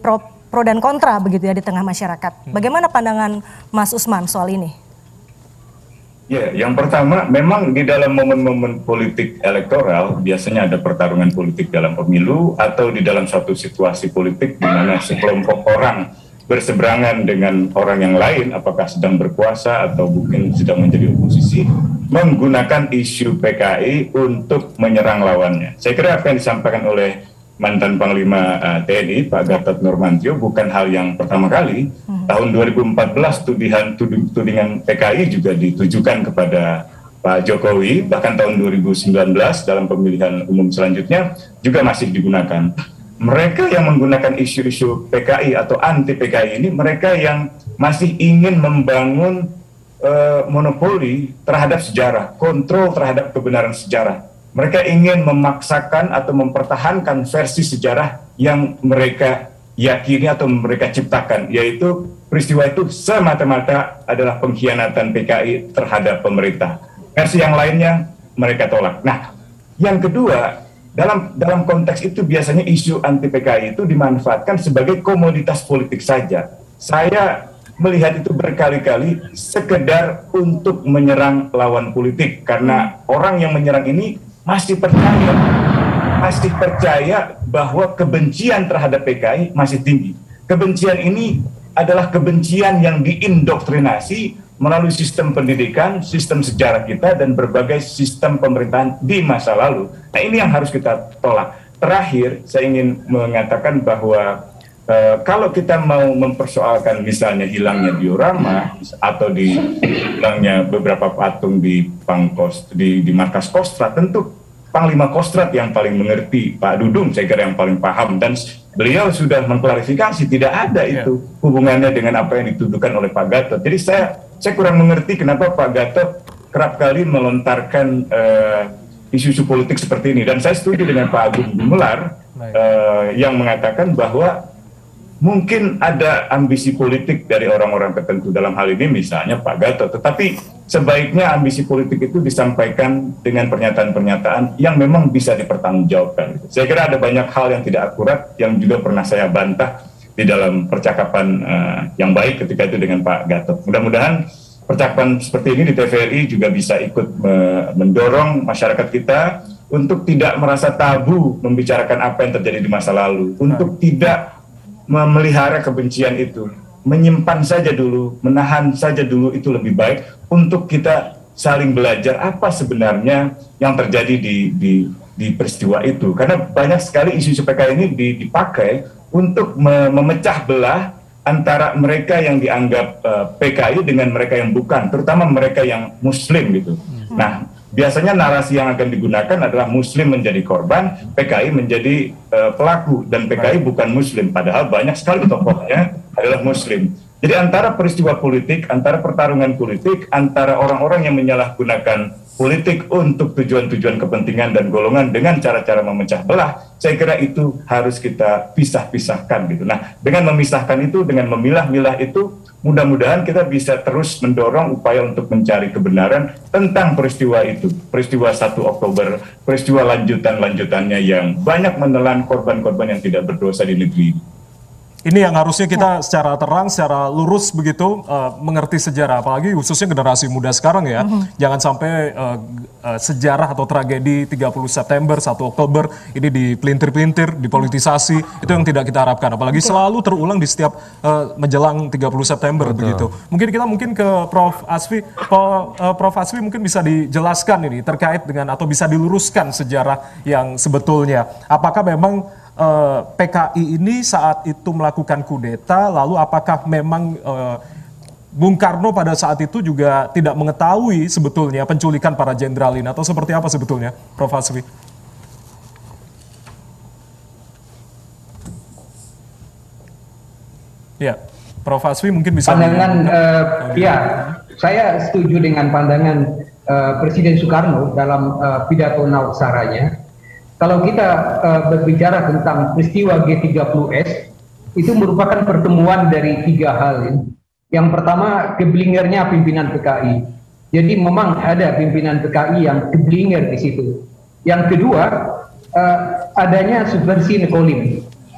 S3: pro dan kontra begitu ya di tengah masyarakat. Bagaimana pandangan Mas Usman soal ini?
S11: Ya, yang pertama memang di dalam momen-momen politik elektoral biasanya ada pertarungan politik dalam pemilu atau di dalam suatu situasi politik di mana sekelompok orang berseberangan dengan orang yang lain, apakah sedang berkuasa atau mungkin sedang menjadi oposisi, menggunakan isu PKI untuk menyerang lawannya. Saya kira apa yang disampaikan oleh mantan Panglima TNI, Pak Gatot Nurmantio, bukan hal yang pertama kali. Tahun 2014 tudingan PKI juga ditujukan kepada Pak Jokowi, bahkan tahun 2019 dalam pemilihan umum selanjutnya juga masih digunakan. Mereka yang menggunakan isu-isu PKI atau anti PKI ini, mereka yang masih ingin membangun monopoli terhadap sejarah, kontrol terhadap kebenaran sejarah. Mereka ingin memaksakan atau mempertahankan versi sejarah yang mereka yakini atau mereka ciptakan, yaitu peristiwa itu semata-mata adalah pengkhianatan PKI terhadap pemerintah. Versi yang lainnya mereka tolak. Nah, yang kedua, dalam konteks itu biasanya isu anti PKI itu dimanfaatkan sebagai komoditas politik saja. Saya melihat itu berkali-kali sekedar untuk menyerang lawan politik, karena orang yang menyerang ini masih percaya bahwa kebencian terhadap PKI masih tinggi. Kebencian ini adalah kebencian yang diindoktrinasi melalui sistem pendidikan, sistem sejarah kita, dan berbagai sistem pemerintahan di masa lalu. Nah, ini yang harus kita tolak. Terakhir, saya ingin mengatakan bahwa kalau kita mau mempersoalkan misalnya hilangnya diorama atau hilangnya beberapa patung di markas Kostrad, tentu Panglima Kostrad yang paling mengerti, Pak Dudung saya kira yang paling paham, dan beliau sudah mengklarifikasi tidak ada itu hubungannya dengan apa yang dituduhkan oleh Pak Gatot. Jadi saya kurang mengerti kenapa Pak Gatot kerap kali melontarkan isu-isu politik seperti ini, dan saya setuju dengan Pak Agung Gumelar yang mengatakan bahwa mungkin ada ambisi politik dari orang-orang tertentu dalam hal ini misalnya Pak Gatot, tetapi sebaiknya ambisi politik itu disampaikan dengan pernyataan-pernyataan yang memang bisa dipertanggungjawabkan. Saya kira ada banyak hal yang tidak akurat yang juga pernah saya bantah di dalam percakapan yang baik ketika itu dengan Pak Gatot. Mudah-mudahan percakapan seperti ini di TVRI juga bisa ikut mendorong masyarakat kita untuk tidak merasa tabu membicarakan apa yang terjadi di masa lalu, untuk tidak memelihara kebencian itu, menyimpan saja dulu, menahan saja dulu, itu lebih baik untuk kita saling belajar apa sebenarnya yang terjadi di peristiwa itu. Karena banyak sekali isu PKI ini dipakai untuk memecah belah antara mereka yang dianggap PKI dengan mereka yang bukan, terutama mereka yang Muslim gitu. Nah, biasanya narasi yang akan digunakan adalah Muslim menjadi korban, PKI menjadi pelaku, dan PKI bukan Muslim, padahal banyak sekali tokohnya adalah Muslim. Jadi antara peristiwa politik, antara pertarungan politik, antara orang-orang yang menyalahgunakan politik untuk tujuan-tujuan kepentingan dan golongan dengan cara-cara memecah belah, saya kira itu harus kita pisah-pisahkan gitu. Nah, dengan memisahkan itu, dengan memilah-milah itu, mudah-mudahan kita bisa terus mendorong upaya untuk mencari kebenaran tentang peristiwa itu, peristiwa 1 Oktober, peristiwa lanjutan-lanjutannya yang banyak menelan korban-korban yang tidak berdosa di negeri ini.
S2: Ini yang harusnya kita secara terang, secara lurus begitu mengerti sejarah, apalagi khususnya generasi muda sekarang ya. Jangan sampai sejarah atau tragedi 30 September, 1 Oktober ini dipelintir-pelintir, dipolitisasi, itu yang tidak kita harapkan. Apalagi selalu terulang di setiap menjelang 30 September begitu. Mungkin ke Prof. Asfi. Prof. Asfi mungkin bisa dijelaskan ini terkait dengan atau bisa diluruskan sejarah yang sebetulnya. Apakah memang PKI ini saat itu melakukan kudeta, lalu apakah memang Bung Karno pada saat itu juga tidak mengetahui sebetulnya penculikan para jenderal ini, atau seperti apa sebetulnya, Prof. Asfi? Ya, Prof. Asfi mungkin bisa
S7: pandangan ya, saya setuju dengan pandangan Presiden Soekarno dalam pidato Nausaranya. Kalau kita berbicara tentang peristiwa G30S, itu merupakan pertemuan dari 3 hal. Yang pertama, keblingernya pimpinan PKI. Jadi memang ada pimpinan PKI yang keblinger di situ. Yang kedua, adanya subversi Nekolim.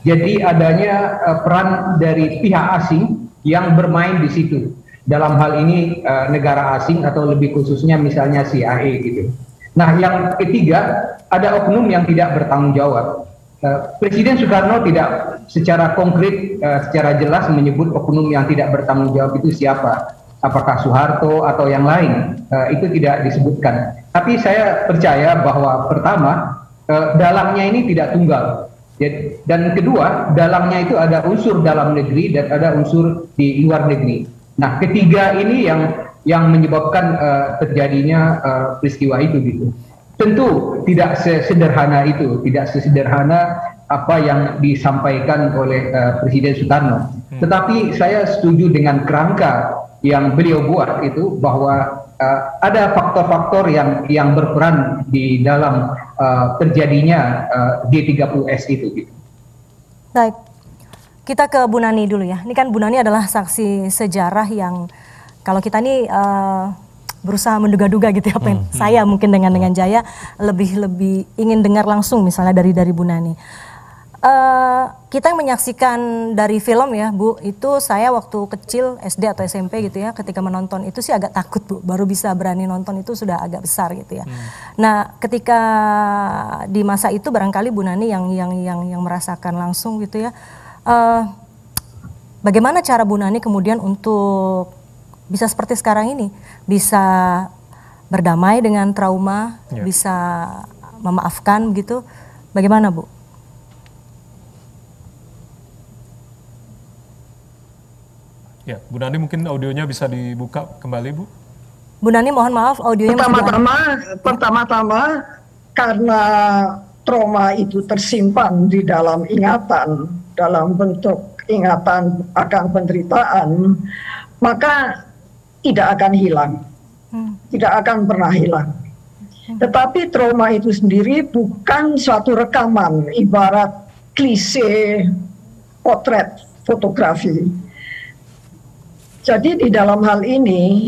S7: Jadi adanya peran dari pihak asing yang bermain di situ. Dalam hal ini negara asing atau lebih khususnya misalnya CIA gitu. Nah, yang ketiga, ada oknum yang tidak bertanggung jawab. Presiden Soekarno tidak secara konkret, secara jelas menyebut oknum yang tidak bertanggung jawab itu siapa. Apakah Soeharto atau yang lain, itu tidak disebutkan. Tapi saya percaya bahwa pertama, dalangnya ini tidak tunggal. Dan kedua, dalangnya itu ada unsur dalam negeri dan ada unsur di luar negeri. Nah, ketiga ini yang menyebabkan terjadinya peristiwa itu gitu. Tentu tidak sesederhana itu, tidak sesederhana apa yang disampaikan oleh Presiden Soekarno. Tetapi saya setuju dengan kerangka yang beliau buat itu, bahwa ada faktor-faktor yang berperan di dalam terjadinya G30S itu gitu.
S3: Baik, kita ke Bu Nani dulu ya. Ini kan Bu Nani adalah saksi sejarah yang kalau kita ini berusaha menduga-duga gitu ya, apa yang saya mungkin dengan Jaya lebih ingin dengar langsung misalnya dari Bu Nani. Kita yang menyaksikan dari film ya Bu, itu saya waktu kecil SD atau SMP gitu ya, ketika menonton itu sih agak takut Bu, baru bisa berani nonton itu sudah agak besar gitu ya. Nah, ketika di masa itu barangkali Bu Nani yang merasakan langsung gitu ya, bagaimana cara Bu Nani kemudian untuk bisa seperti sekarang ini, bisa berdamai dengan trauma, bisa memaafkan gitu, bagaimana Bu?
S2: Ya, Bu Nani mungkin audionya bisa dibuka kembali, Bu.
S3: Bu Nani mohon maaf audionya
S6: pertama-tama karena trauma itu tersimpan di dalam ingatan, dalam bentuk ingatan akan penderitaan, maka tidak akan hilang, tidak akan pernah hilang. Tetapi trauma itu sendiri bukan suatu rekaman, ibarat klise potret fotografi. Jadi di dalam hal ini,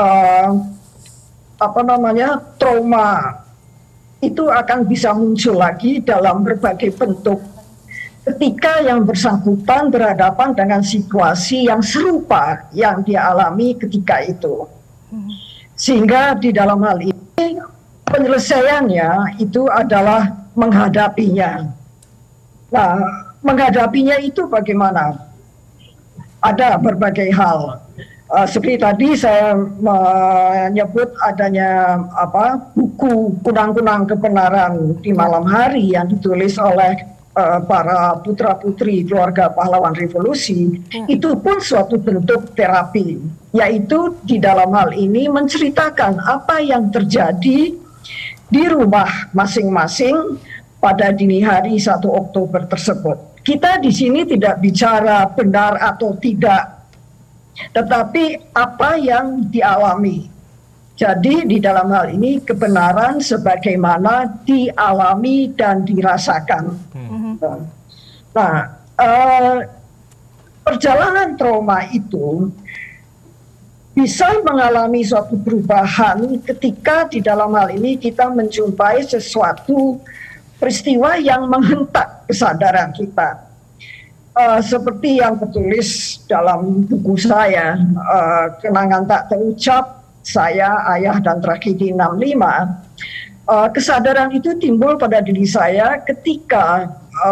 S6: trauma itu akan bisa muncul lagi dalam berbagai bentuk ketika yang bersangkutan berhadapan dengan situasi yang serupa yang dia alami ketika itu. Sehingga di dalam hal ini penyelesaiannya itu adalah menghadapinya. Nah, menghadapinya itu bagaimana? Ada berbagai hal. Seperti tadi saya menyebut adanya buku Kunang-Kunang Kebenaran di Malam Hari yang ditulis oleh para putra-putri keluarga pahlawan revolusi. Itu pun suatu bentuk terapi, yaitu di dalam hal ini menceritakan apa yang terjadi di rumah masing-masing pada dini hari 1 Oktober tersebut. Kita di sini tidak bicara benar atau tidak, tetapi apa yang dialami. Jadi di dalam hal ini kebenaran sebagaimana dialami dan dirasakan. Nah, perjalanan trauma itu bisa mengalami suatu perubahan ketika di dalam hal ini kita menjumpai sesuatu peristiwa yang menghentak kesadaran kita. Seperti yang tertulis dalam buku saya, Kenangan Tak Terucap, Saya, Ayah, dan Tragedi 65, kesadaran itu timbul pada diri saya ketika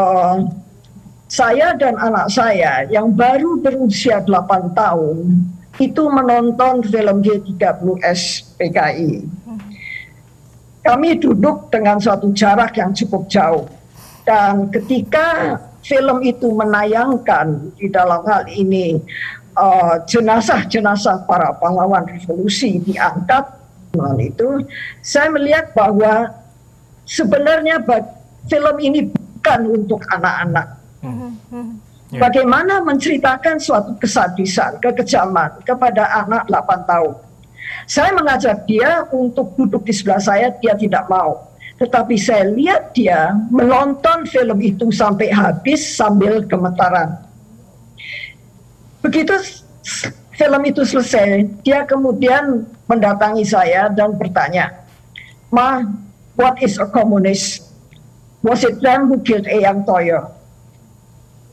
S6: saya dan anak saya yang baru berusia 8 tahun itu menonton film G30S PKI. Kami duduk dengan suatu jarak yang cukup jauh, dan ketika film itu menayangkan di dalam hal ini jenazah-jenazah para pahlawan revolusi diangkat, itu saya melihat bahwa sebenarnya film ini bukan untuk anak-anak. Bagaimana menceritakan suatu kesadisan, kekejaman kepada anak 8 tahun. Saya mengajak dia untuk duduk di sebelah saya, dia tidak mau. Tetapi saya lihat dia menonton film itu sampai habis sambil gemetaran. Begitu film itu selesai, dia kemudian mendatangi saya dan bertanya, "Ma, what is a communist? Was it them who killed Eyang Toyo?"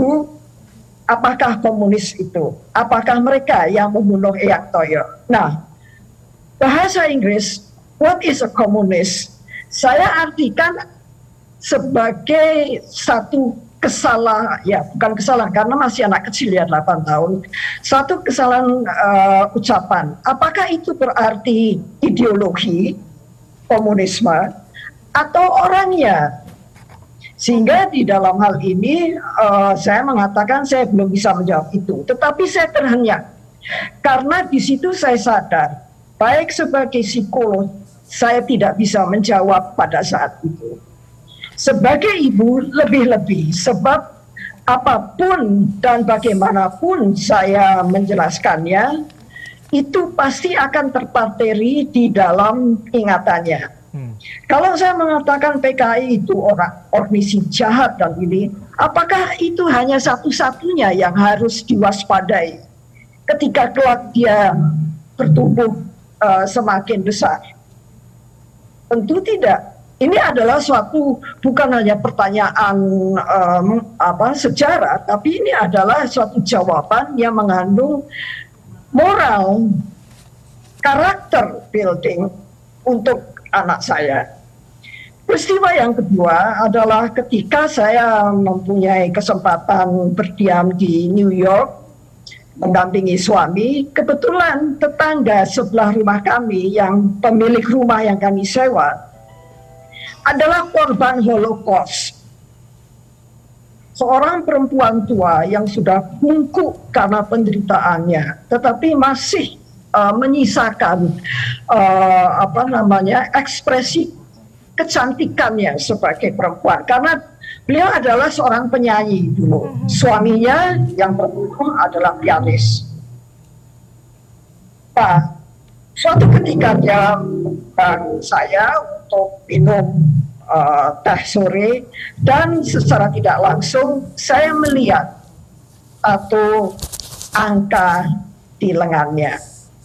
S6: itu, apakah komunis itu? Apakah mereka yang membunuh Eyang Toyo? Nah, bahasa Inggris, what is a communist? Saya artikan sebagai satu kesalahan, ya bukan kesalahan karena masih anak kecil ya 8 tahun, satu kesalahan ucapan. Apakah itu berarti ideologi komunisme atau orangnya? Sehingga di dalam hal ini saya mengatakan saya belum bisa menjawab itu. Tetapi saya terhenyak karena di situ saya sadar, baik sebagai psikolog, saya tidak bisa menjawab pada saat itu. Sebagai ibu lebih-lebih, sebab apapun dan bagaimanapun saya menjelaskannya, itu pasti akan terpateri di dalam ingatannya. Kalau saya mengatakan PKI itu organisasi jahat dan ini, apakah itu hanya satu-satunya yang harus diwaspadai ketika kelak dia bertumbuh semakin besar? Tentu tidak. Ini adalah suatu bukan hanya pertanyaan sejarah, tapi ini adalah suatu jawaban yang mengandung moral, karakter building untuk anak saya. Peristiwa yang kedua adalah ketika saya mempunyai kesempatan berdiam di New York, mendampingi suami, kebetulan tetangga sebelah rumah kami yang pemilik rumah yang kami sewa adalah korban Holocaust. Seorang perempuan tua yang sudah bungkuk karena penderitaannya, tetapi masih menyisakan ekspresi kecantikannya sebagai perempuan. Karena beliau adalah seorang penyanyi dulu. Suaminya yang perempuan adalah pianis. Nah, suatu ketika dia saya untuk minum teh sore, dan secara tidak langsung saya melihat satu angka di lengannya.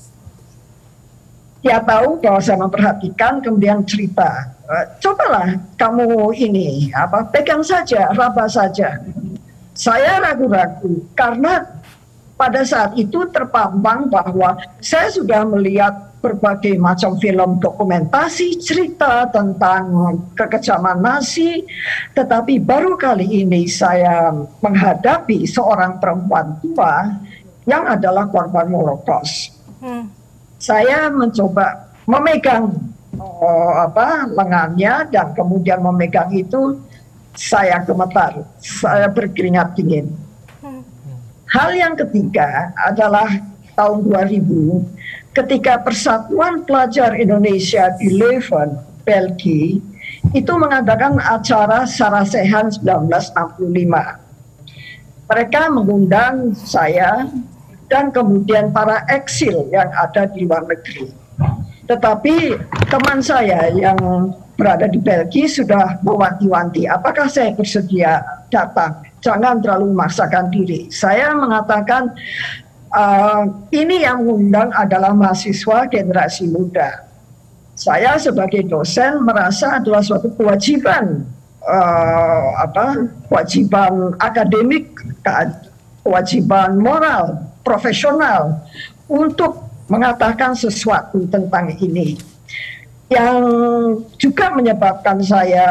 S6: Dia tahu bahwa saya memperhatikan, kemudian cerita, cobalah kamu ini pegang saja, raba saja. Saya ragu-ragu karena pada saat itu terpampang bahwa saya sudah melihat berbagai macam film dokumentasi cerita tentang kekejaman Nazi, tetapi baru kali ini saya menghadapi seorang perempuan tua yang adalah korban Holocaust. Saya mencoba memegang lengannya dan kemudian memegang itu, saya gemetar, saya berkeringat dingin. Hal yang ketiga adalah tahun 2000 ketika Persatuan Pelajar Indonesia di Leuven, Belgia, itu mengadakan acara Sarasehan 1965. Mereka mengundang saya dan kemudian para eksil yang ada di luar negeri. Tetapi teman saya yang berada di Belgia sudah mewanti-wanti, apakah saya bersedia datang? Jangan terlalu memaksakan diri. Saya mengatakan, ini yang mengundang adalah mahasiswa generasi muda. Saya sebagai dosen merasa adalah suatu kewajiban, kewajiban akademik, kewajiban moral, profesional untuk mengatakan sesuatu tentang ini. Yang juga menyebabkan saya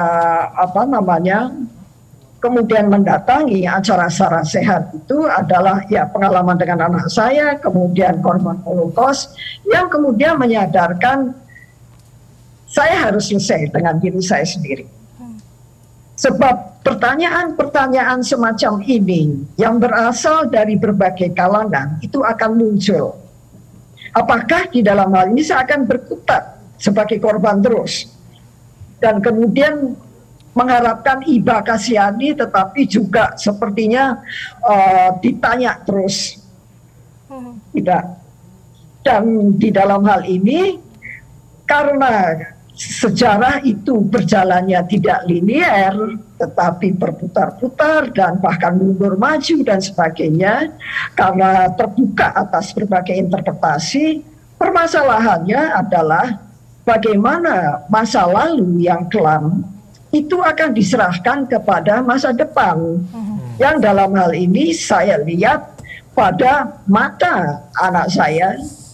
S6: kemudian mendatangi acara Sarasehan itu adalah ya pengalaman dengan anak saya, kemudian korban Holocaust, yang kemudian menyadarkan saya harus selesai dengan diri saya sendiri. Sebab pertanyaan-pertanyaan semacam ini yang berasal dari berbagai kalangan itu akan muncul. Apakah di dalam hal ini saya akan berkutat sebagai korban terus? Dan kemudian mengharapkan iba kasihani, tetapi juga sepertinya ditanya terus. Tidak. Dan di dalam hal ini, karena sejarah itu berjalannya tidak linier, tetapi berputar-putar dan bahkan mundur maju dan sebagainya, karena terbuka atas berbagai interpretasi, permasalahannya adalah bagaimana masa lalu yang kelam itu akan diserahkan kepada masa depan. Yang dalam hal ini saya lihat pada mata anak saya,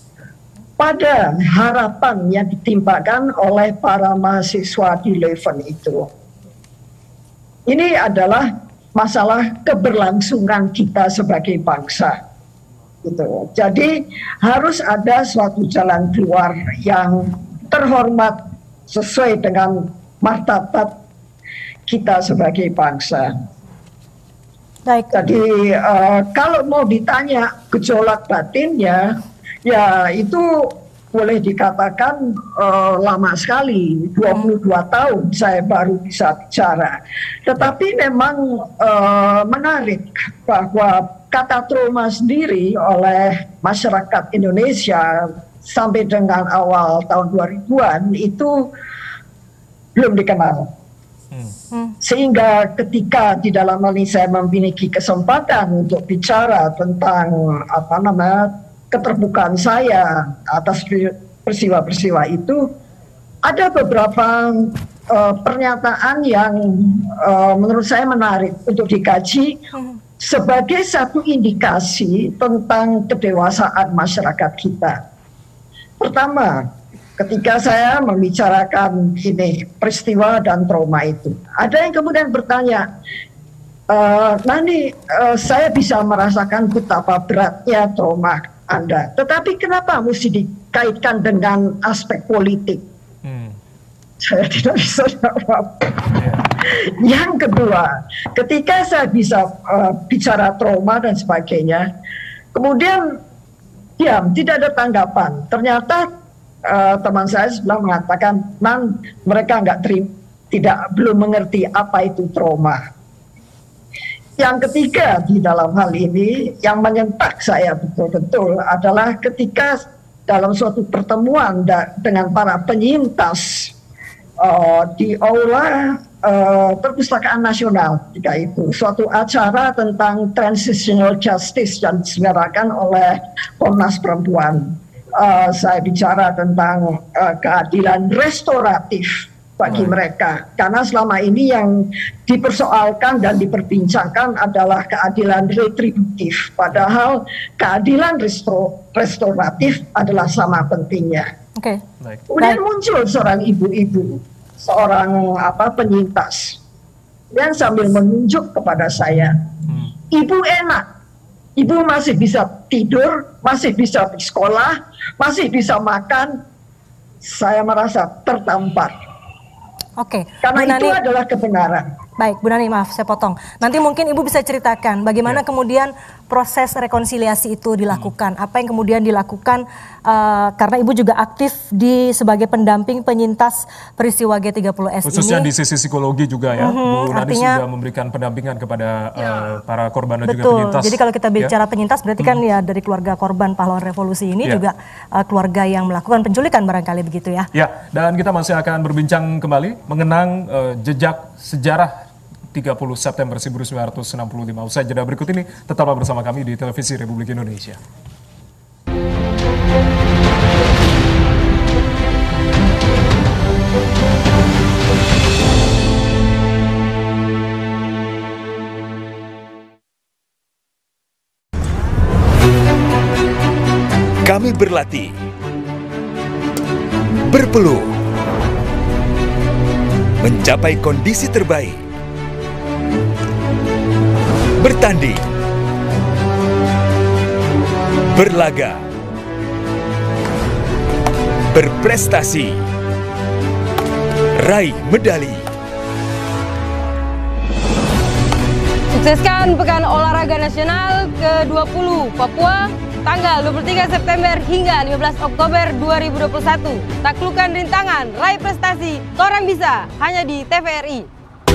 S6: pada harapan yang ditimpakan oleh para mahasiswa di Leuven itu. Ini adalah masalah keberlangsungan kita sebagai bangsa. Gitu. Jadi harus ada suatu jalan keluar yang terhormat sesuai dengan martabat kita sebagai bangsa.
S3: Baik.
S6: Jadi kalau mau ditanya gejolak batinnya, ya itu boleh dikatakan lama sekali, 22 tahun saya baru bisa bicara. Tetapi memang menarik bahwa kata trauma sendiri oleh masyarakat Indonesia sampai dengan awal tahun 2000-an itu belum dikenal. Sehingga ketika di dalam hal ini saya memiliki kesempatan untuk bicara tentang keterbukaan saya atas peristiwa-peristiwa itu, ada beberapa pernyataan yang menurut saya menarik untuk dikaji sebagai satu indikasi tentang kedewasaan masyarakat kita. Pertama, ketika saya membicarakan ini peristiwa dan trauma itu, ada yang kemudian bertanya, Nani, saya bisa merasakan betapa beratnya trauma Anda, tetapi kenapa mesti dikaitkan dengan aspek politik? Saya tidak bisa jawab. Yang kedua, ketika saya bisa bicara trauma dan sebagainya, kemudian diam, tidak ada tanggapan. Ternyata teman saya sebelah mengatakan, mereka belum mengerti apa itu trauma. Yang ketiga di dalam hal ini yang menyentak saya betul-betul adalah ketika dalam suatu pertemuan dengan para penyintas di aula Perpustakaan Nasional, ketika itu suatu acara tentang transitional justice yang diselenggarakan oleh Komnas Perempuan. Saya bicara tentang keadilan restoratif bagi mereka, karena selama ini yang dipersoalkan dan diperbincangkan adalah keadilan retributif, padahal keadilan restoratif adalah sama pentingnya. Kemudian muncul seorang ibu-ibu, seorang penyintas yang sambil menunjuk kepada saya, ibu enak, ibu masih bisa tidur, masih bisa di sekolah, masih bisa makan. Saya merasa tertampar. Karena itu adalah kebenaran.
S3: Baik, Bu Nani, maaf saya potong. Nanti mungkin Ibu bisa ceritakan bagaimana kemudian proses rekonsiliasi itu dilakukan. Apa yang kemudian dilakukan karena Ibu juga aktif sebagai pendamping penyintas peristiwa G30S ini.
S2: Khususnya di sisi psikologi juga ya. Bu Nani sudah memberikan pendampingan kepada para korban dan juga penyintas.
S3: Jadi kalau kita bicara penyintas berarti kan ya dari keluarga korban pahlawan revolusi ini juga keluarga yang melakukan penculikan barangkali begitu ya.
S2: Ya, dan kita masih akan berbincang kembali mengenang jejak sejarah 30 September 1965. Usai jeda berikut ini, tetaplah bersama kami di Televisi Republik Indonesia.
S10: Kami berlatih, berpeluh, mencapai kondisi terbaik, bertanding, berlaga, berprestasi, raih medali.
S12: Sukseskan Pekan Olahraga Nasional ke-20 Papua tanggal 23 September hingga 15 Oktober 2021. Taklukkan rintangan, raih prestasi, orang bisa, hanya di TVRI.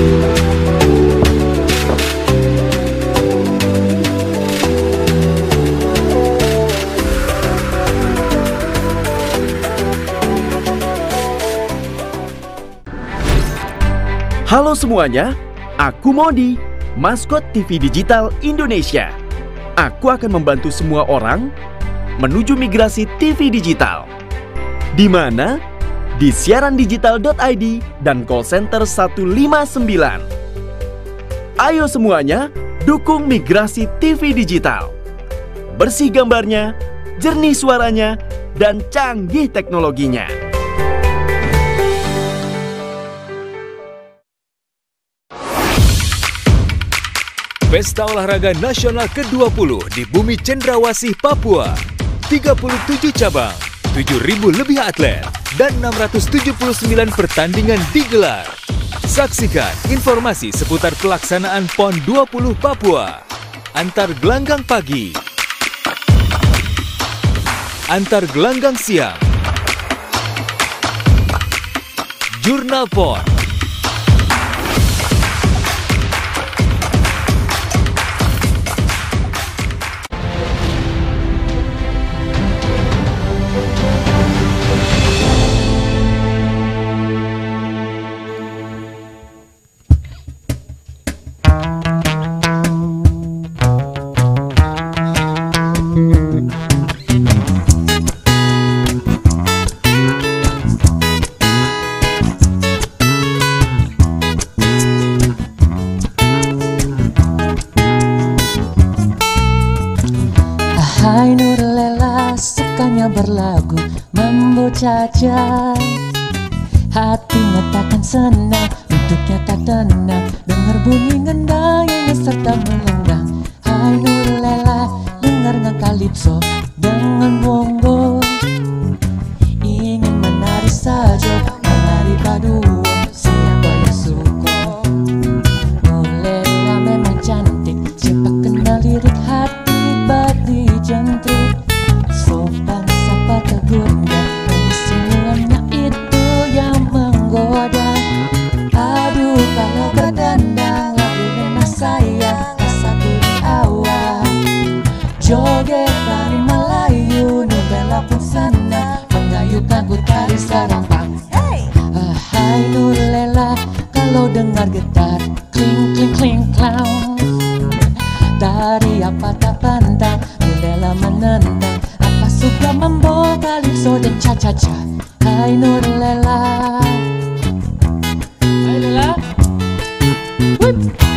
S13: Halo semuanya, aku Modi, maskot TV Digital Indonesia. Aku akan membantu semua orang menuju migrasi TV digital. Di mana? Di siarandigital.id dan call center 159. Ayo semuanya, Dukung migrasi TV digital. Bersih gambarnya, jernih suaranya, dan canggih teknologinya.
S10: Pesta Olahraga Nasional ke-20 di Bumi Cendrawasih, Papua. 37 cabang, 7.000 lebih atlet, dan 679 pertandingan digelar. Saksikan informasi seputar pelaksanaan PON 20 Papua. Antar gelanggang pagi, antar gelanggang siang, Jurnal PON.
S14: Hai Nurlela, sukanya berlagu membocah. Hatinya takkan senang, duduknya tak tenang, dengar bunyi ngendang serta melenggang. Hai Nurlela, dengar kalipso dengan bongo, ingin menari saja, menari paduan, siapa yang suka. Nurlela memang cantik, siapa kenal lirik hati badi jantrik, sopan sapa tegurnya, dan semuanya itu yang menggoda. Aduh kalau berdandang lagu dengan sayang, rasaku di awal. Joget dari Melayu, Nurlela pun sana, mengayukan ku tari sarampang. Hai Nurlela, kalau dengar getar kling kling kling klang, dari apa tak pandang, Nurlela menendang, apa suka membawa kalipso dan cha-cha-cha. Hai Nurlela, hai Nurlela, whip.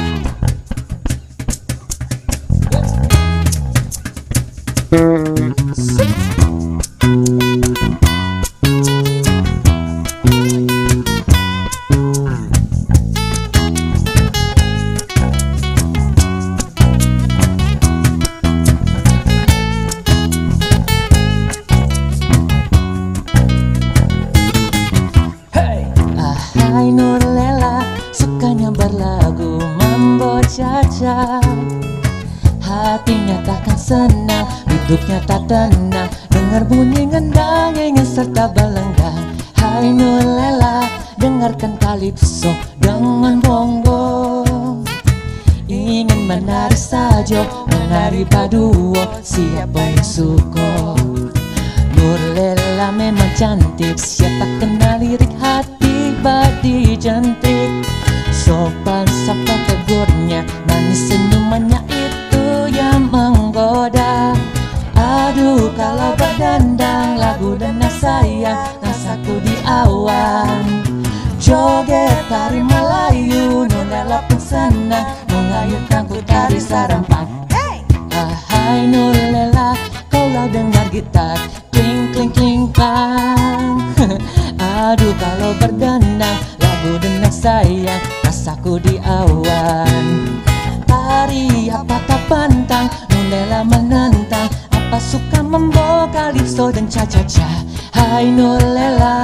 S14: Hai Nurlela, sukanya berlagu membocah. Hatinya takkan senang, hidupnya tak tenang, dengar bunyi ngendang serta belenggang. Hai Nurlela, dengarkan kalipso dengan bongo, ingin menari saja, menari paduo, siapa yang suka. Nurlela memang cantik, siapa kenal lirik hati badi jantrik, sopan sapa tegurnya, manis senyumannya itu yang menggoda. Aduh kalau berdandang lagu dan sayang, rasaku di awan. Joget tari Melayu, Nurlela pun senang, mengayunkan ku tari sarampang. Hai Nurlela, kalau dengar gitar kling kling kling klang. Aduh kalau berdandang lagu dengan sayang, rasaku di awan. Tari apa tak pantang, Nurlela menantang, apa suka membawa kalipso dan cha-cha-cha. Hai Nurlela,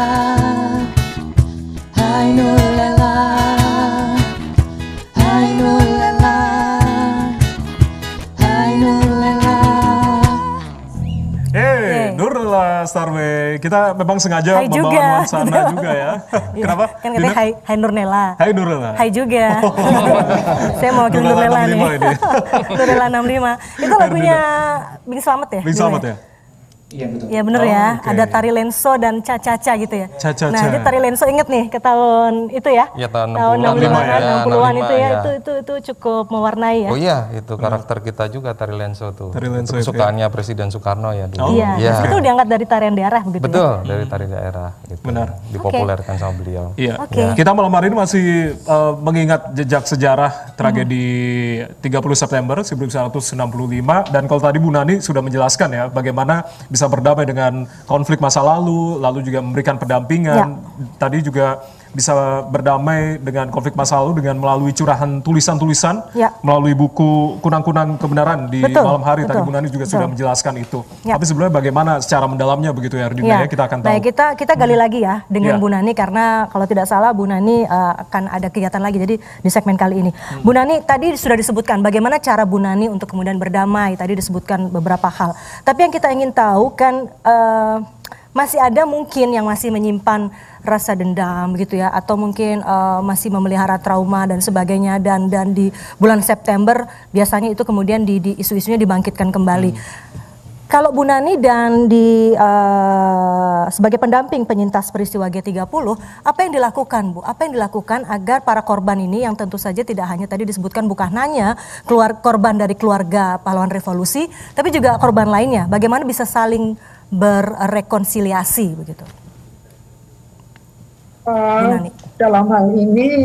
S14: hai Nurlela, hai Nurlela, hai Nurlela.
S2: Nurlela Starway, kita memang sengaja membawa nuansana juga ya. Kenapa?
S3: Kan katanya hai Nurlela.
S2: Hai Nurlela.
S3: Hai juga. Saya mau wakil Nurlela nih. Nurlela 65. Itu lagunya Bing Slamet ya?
S2: Bing Slamet ya?
S1: Iya betul. Iya bener ya, ada tari lenso dan ca-ca-ca gitu ya.
S2: Ca-ca-ca.
S1: Nah, ini tari lenso inget nih ke tahun itu ya.
S5: Ya tahun
S1: 60-an itu ya, itu cukup mewarnai ya.
S5: Oh iya, itu karakter kita juga tari lenso tuh.
S2: Tari lenso
S5: itu kesukaannya Presiden Soekarno ya dulu.
S1: Iya, itu diangkat dari tarian daerah begitu.
S5: Betul, dari tari daerah gitu.
S2: Benar.
S5: Dipopulerkan sama beliau.
S2: Iya. Kita malam hari ini masih mengingat jejak sejarah tragedi 30 September 1965 dan kalau tadi Bu Nani sudah menjelaskan ya bagaimana bisa berdamai dengan konflik masa lalu juga memberikan pendampingan. Tadi juga bisa berdamai dengan konflik masa lalu dengan melalui curahan tulisan-tulisan, melalui buku Kunang-Kunang Kebenaran di malam hari. Tadi Bu Nani juga sudah menjelaskan itu. Tapi sebenarnya bagaimana secara mendalamnya begitu ya Ardina ya, kita akan tahu.
S1: Baik, kita gali lagi ya dengan Bu Nani karena kalau tidak salah Bu Nani akan ada kegiatan lagi jadi di segmen kali ini. Bu Nani tadi sudah disebutkan bagaimana cara Bu Nani untuk kemudian berdamai, tadi disebutkan beberapa hal. Tapi yang kita ingin tahu kan masih ada mungkin yang masih menyimpan rasa dendam gitu ya, atau mungkin masih memelihara trauma dan sebagainya, dan di bulan September biasanya itu kemudian di isu-isunya dibangkitkan kembali. Kalau Bu Nani dan sebagai pendamping penyintas peristiwa G30, apa yang dilakukan Bu? Apa yang dilakukan agar para korban ini yang tentu saja tidak hanya tadi disebutkan bukan hanya korban dari keluarga pahlawan revolusi, tapi juga korban lainnya, bagaimana bisa saling berrekonsiliasi begitu?
S6: Dalam hal ini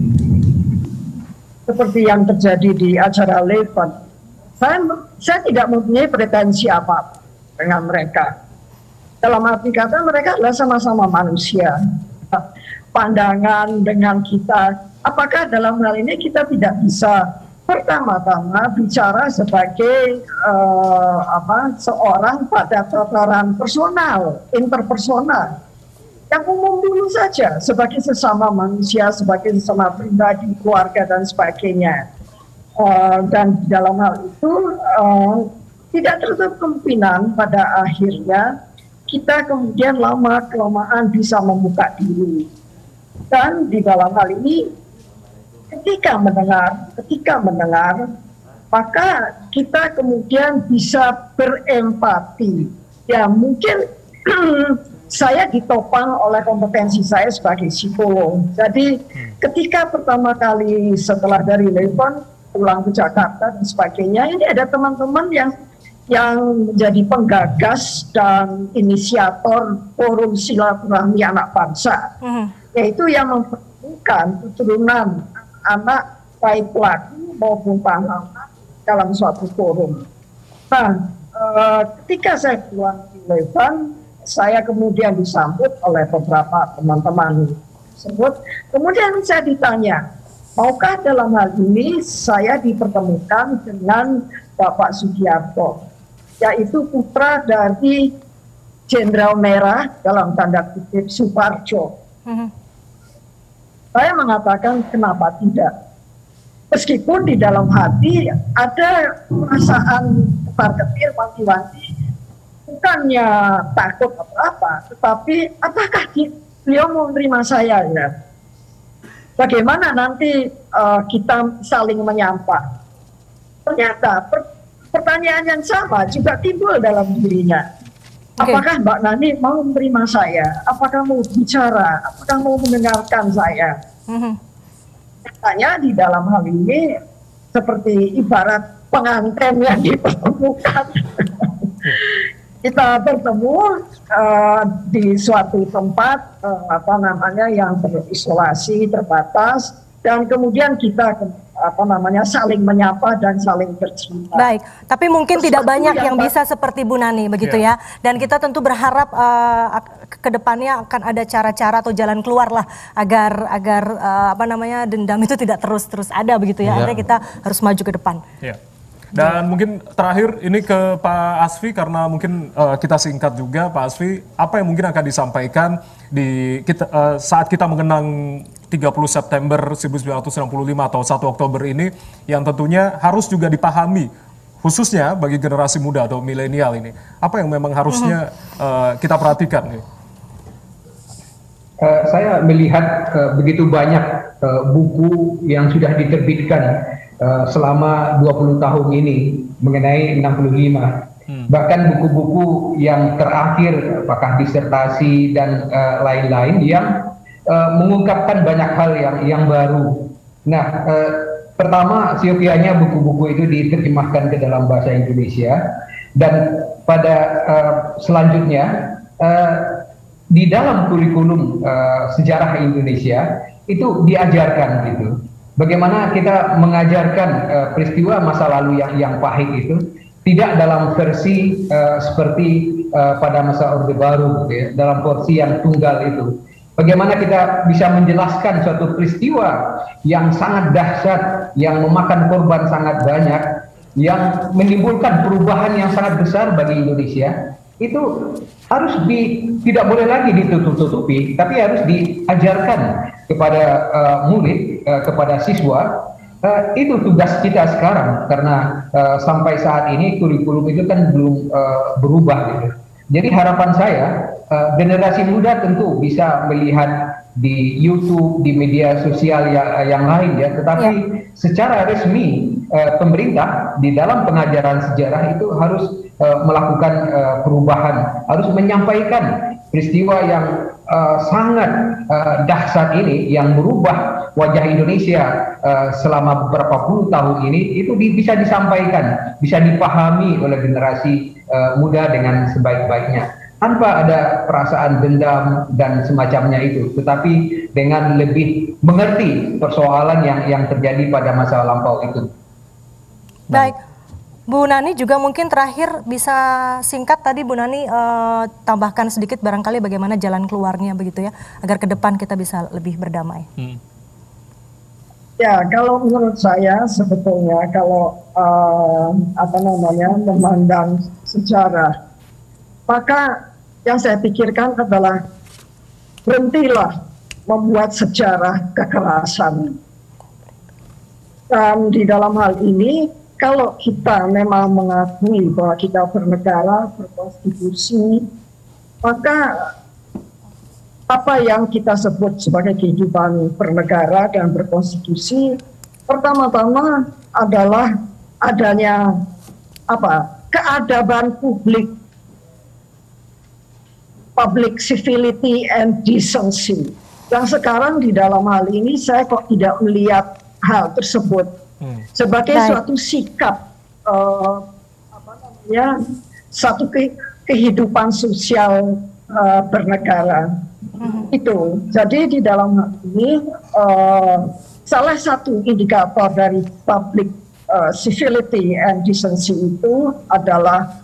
S6: seperti yang terjadi di acara Levant, saya tidak mempunyai pretensi apa dengan mereka. Dalam arti kata mereka adalah sama-sama manusia. Pandangan dengan kita, apakah dalam hal ini kita tidak bisa pertama-tama bicara sebagai seorang pada tataran personal, interpersonal, yang umum dulu saja sebagai sesama manusia, sebagai sesama pribadi, keluarga dan sebagainya. Dan dalam hal itu tidak tertutup kemungkinan pada akhirnya kita kemudian lama-kelamaan bisa membuka diri. Dan di dalam hal ini ketika mendengar, maka kita kemudian bisa berempati. Ya mungkin saya ditopang oleh kompetensi saya sebagai psikolog. Jadi ketika pertama kali setelah dari Levant pulang ke Jakarta dan sebagainya, ini ada teman-teman yang menjadi penggagas dan inisiator forum silaturahmi anak bangsa, yaitu yang mempertemukan keturunan anak baik pelaku maupun pahlawan dalam suatu forum. Nah, ketika saya pulang di Levant, saya kemudian disambut oleh beberapa teman-teman tersebut. Kemudian saya ditanya, maukah dalam hal ini saya dipertemukan dengan Bapak Sugiarto, yaitu putra dari Jenderal Merah dalam tanda kutip Suparjo. Saya mengatakan kenapa tidak. Meskipun di dalam hati ada perasaan ketar-ketir, wanti-wanti, bukannya takut atau apa, tetapi apakah beliau mau menerima saya ya? Bagaimana nanti kita saling menyapa? Ternyata pertanyaan yang sama juga timbul dalam dirinya. Apakah Mbak Nani mau menerima saya? Apakah mau bicara? Apakah mau mendengarkan saya? Katanya di dalam hal ini seperti ibarat pengantin yang dipertemukan. Kita bertemu di suatu tempat yang terisolasi, terbatas, dan kemudian kita saling menyapa dan saling bercerita.
S1: Baik, tapi mungkin tidak banyak yang bisa seperti Bu Nani begitu ya. Dan kita tentu berharap ke depannya akan ada cara-cara atau jalan keluar lah agar dendam itu tidak terus ada begitu ya. Artinya kita harus maju ke depan.
S2: Dan mungkin terakhir ini ke Pak Asfi, karena mungkin kita singkat juga Pak Asfi, apa yang mungkin akan disampaikan saat kita mengenang 30 September 1965 atau 1 Oktober ini, yang tentunya harus juga dipahami khususnya bagi generasi muda atau milenial ini. Apa yang memang harusnya kita perhatikan nih?
S7: Saya melihat begitu banyak buku yang sudah diterbitkan selama 20 tahun ini mengenai 65. Bahkan buku-buku yang terakhir, apakah disertasi dan lain-lain yang mengungkapkan banyak hal yang baru. Nah, pertama siokianya buku-buku itu diterjemahkan ke dalam bahasa Indonesia, dan pada selanjutnya di dalam kurikulum sejarah Indonesia itu diajarkan gitu. Bagaimana kita mengajarkan peristiwa masa lalu yang pahit itu tidak dalam versi seperti pada masa Orde Baru, gitu ya, dalam porsi yang tunggal itu. Bagaimana kita bisa menjelaskan suatu peristiwa yang sangat dahsyat, yang memakan korban sangat banyak, yang menimbulkan perubahan yang sangat besar bagi Indonesia, itu harus tidak boleh lagi ditutup-tutupi, tapi harus diajarkan kepada murid, kepada siswa. Itu tugas kita sekarang, karena sampai saat ini kurikulum itu kan belum berubah gitu. Jadi harapan saya generasi muda tentu bisa melihat di YouTube, di media sosial yang lain ya, tetapi secara resmi pemerintah di dalam pengajaran sejarah itu harus melakukan perubahan, harus menyampaikan peristiwa yang sangat dahsyat ini yang merubah wajah Indonesia selama beberapa puluh tahun ini, itu bisa disampaikan, bisa dipahami oleh generasi muda dengan sebaik-baiknya, tanpa ada perasaan dendam dan semacamnya itu, tetapi dengan lebih mengerti persoalan yang terjadi pada masa lampau itu.
S3: Baik, Bu Nani juga mungkin terakhir bisa singkat tadi Bu Nani tambahkan sedikit barangkali bagaimana jalan keluarnya begitu ya, agar ke depan kita bisa lebih berdamai.
S6: Ya, kalau menurut saya sebetulnya kalau memandang sejarah, maka yang saya pikirkan adalah berhentilah membuat sejarah kekerasan. Dan di dalam hal ini, kalau kita memang mengakui bahwa kita bernegara, berkonstitusi, maka apa yang kita sebut sebagai kehidupan bernegara dan berkonstitusi, pertama-tama adalah adanya keadaban publik, public civility and decency. Yang sekarang di dalam hal ini saya kok tidak melihat hal tersebut sebagai suatu sikap satu kehidupan sosial bernegara. Itu jadi di dalam hal ini salah satu indikator dari public civility and decency itu adalah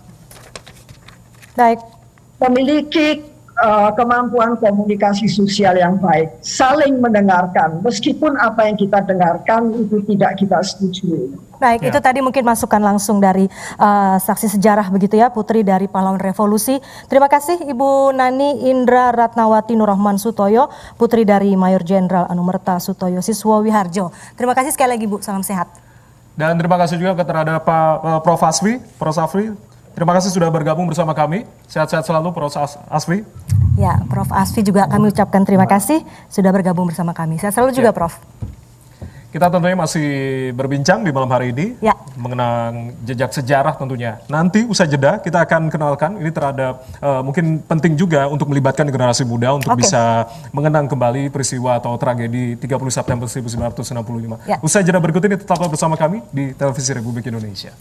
S6: memiliki kemampuan komunikasi sosial yang baik, saling mendengarkan, meskipun apa yang kita dengarkan itu tidak kita setujui.
S3: Baik, itu tadi mungkin masukan langsung dari saksi sejarah begitu ya, putri dari pahlawan revolusi. Terima kasih Ibu Nani Indra Ratnawati Nurrahman Sutoyo, putri dari Mayor Jenderal Anumerta Sutoyo Siswo Wiharjo. Terima kasih sekali lagi Bu, salam sehat. Dan
S2: terima kasih juga terhadap Pak Prof. Asfi. Terima kasih sudah bergabung bersama kami. Sehat-sehat selalu Prof. Asfi.
S3: Ya, Prof. Asfi juga kami ucapkan terima kasih sudah bergabung bersama kami. Sehat selalu juga Prof.
S2: Kita tentunya masih berbincang di malam hari ini mengenang jejak sejarah tentunya. Nanti usai jeda kita akan kenalkan ini terhadap mungkin penting juga untuk melibatkan generasi muda untuk bisa mengenang kembali peristiwa atau tragedi 30 September 1965. Usai jeda berikut ini tetaplah bersama kami di Televisi Republik Indonesia.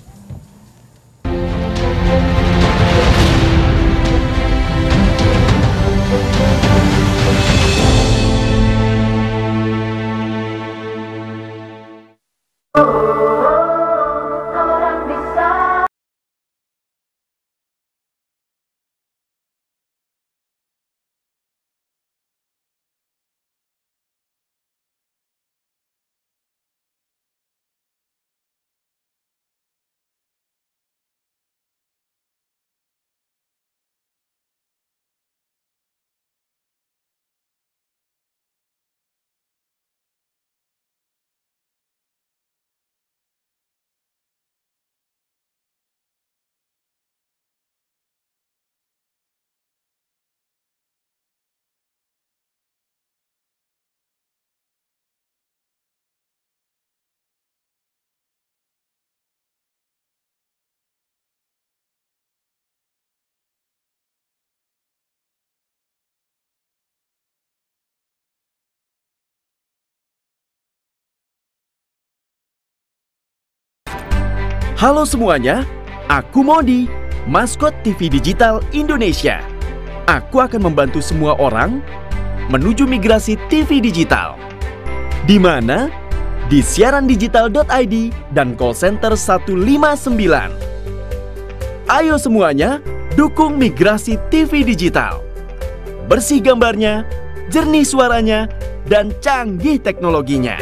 S13: Halo semuanya, aku Modi, maskot TV Digital Indonesia. Aku akan membantu semua orang menuju migrasi TV digital. Di mana? Di siarandigital.id dan call center 159. Ayo semuanya, dukung migrasi TV digital. Bersih gambarnya, jernih suaranya, dan canggih teknologinya.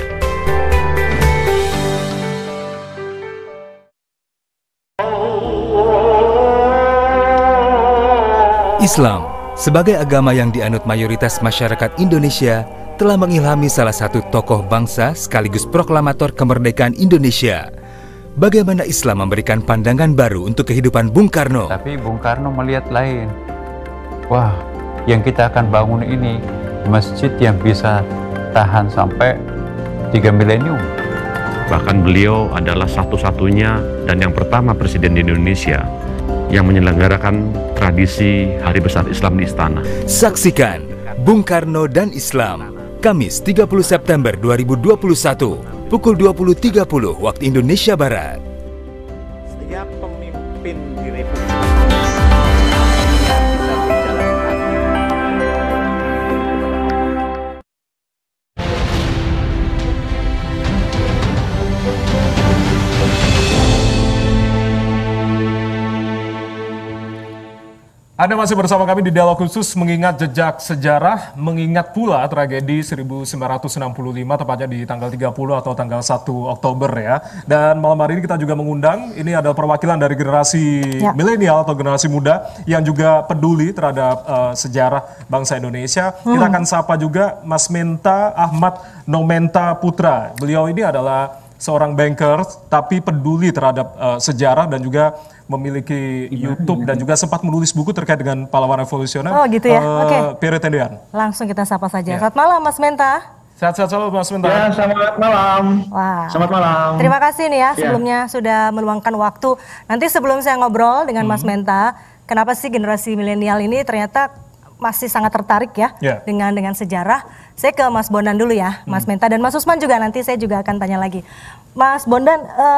S10: Islam, sebagai agama yang dianut mayoritas masyarakat Indonesia, telah mengilhami salah satu tokoh bangsa sekaligus proklamator kemerdekaan Indonesia. Bagaimana Islam memberikan pandangan baru untuk kehidupan Bung Karno?
S15: Tapi Bung Karno melihat lain. Wah, yang kita akan bangun ini masjid yang bisa tahan sampai 3 milenium.
S16: Bahkan beliau adalah satu-satunya dan yang pertama presiden di Indonesia yang menyelenggarakan tradisi Hari Besar Islam di Istana.
S10: Saksikan Bung Karno dan Islam, Kamis 30 September 2021, pukul 20.30 waktu Indonesia Barat.
S17: Setiap pemimpin di Republik
S2: Anda masih bersama kami di Dialog Khusus mengingat jejak sejarah, mengingat pula tragedi 1965 tepatnya di tanggal 30 atau tanggal 1 Oktober ya. Dan malam hari ini kita juga mengundang, ini adalah perwakilan dari generasi milenial atau generasi muda yang juga peduli terhadap sejarah bangsa Indonesia. Kita akan sapa juga Mas Menta Ahmad Nomenta Putra. Beliau ini adalah seorang banker tapi peduli terhadap sejarah dan juga memiliki YouTube dan juga sempat menulis buku terkait dengan pahlawan revolusioner.
S3: Oh gitu ya, oke.
S2: Pere Tendean.
S3: Langsung kita sapa saja. Selamat malam Mas Menta.
S2: Sehat-sehat selalu Mas Menta.
S18: Ya, selamat malam.
S3: Wah.
S18: Selamat malam.
S3: Terima kasih nih ya sebelumnya sudah meluangkan waktu. Nanti sebelum saya ngobrol dengan Mas Menta, kenapa sih generasi milenial ini ternyata masih sangat tertarik ya dengan sejarah. Saya ke Mas Bondan dulu ya, Mas Menta dan Mas Usman juga nanti saya juga akan tanya lagi. Mas Bondan,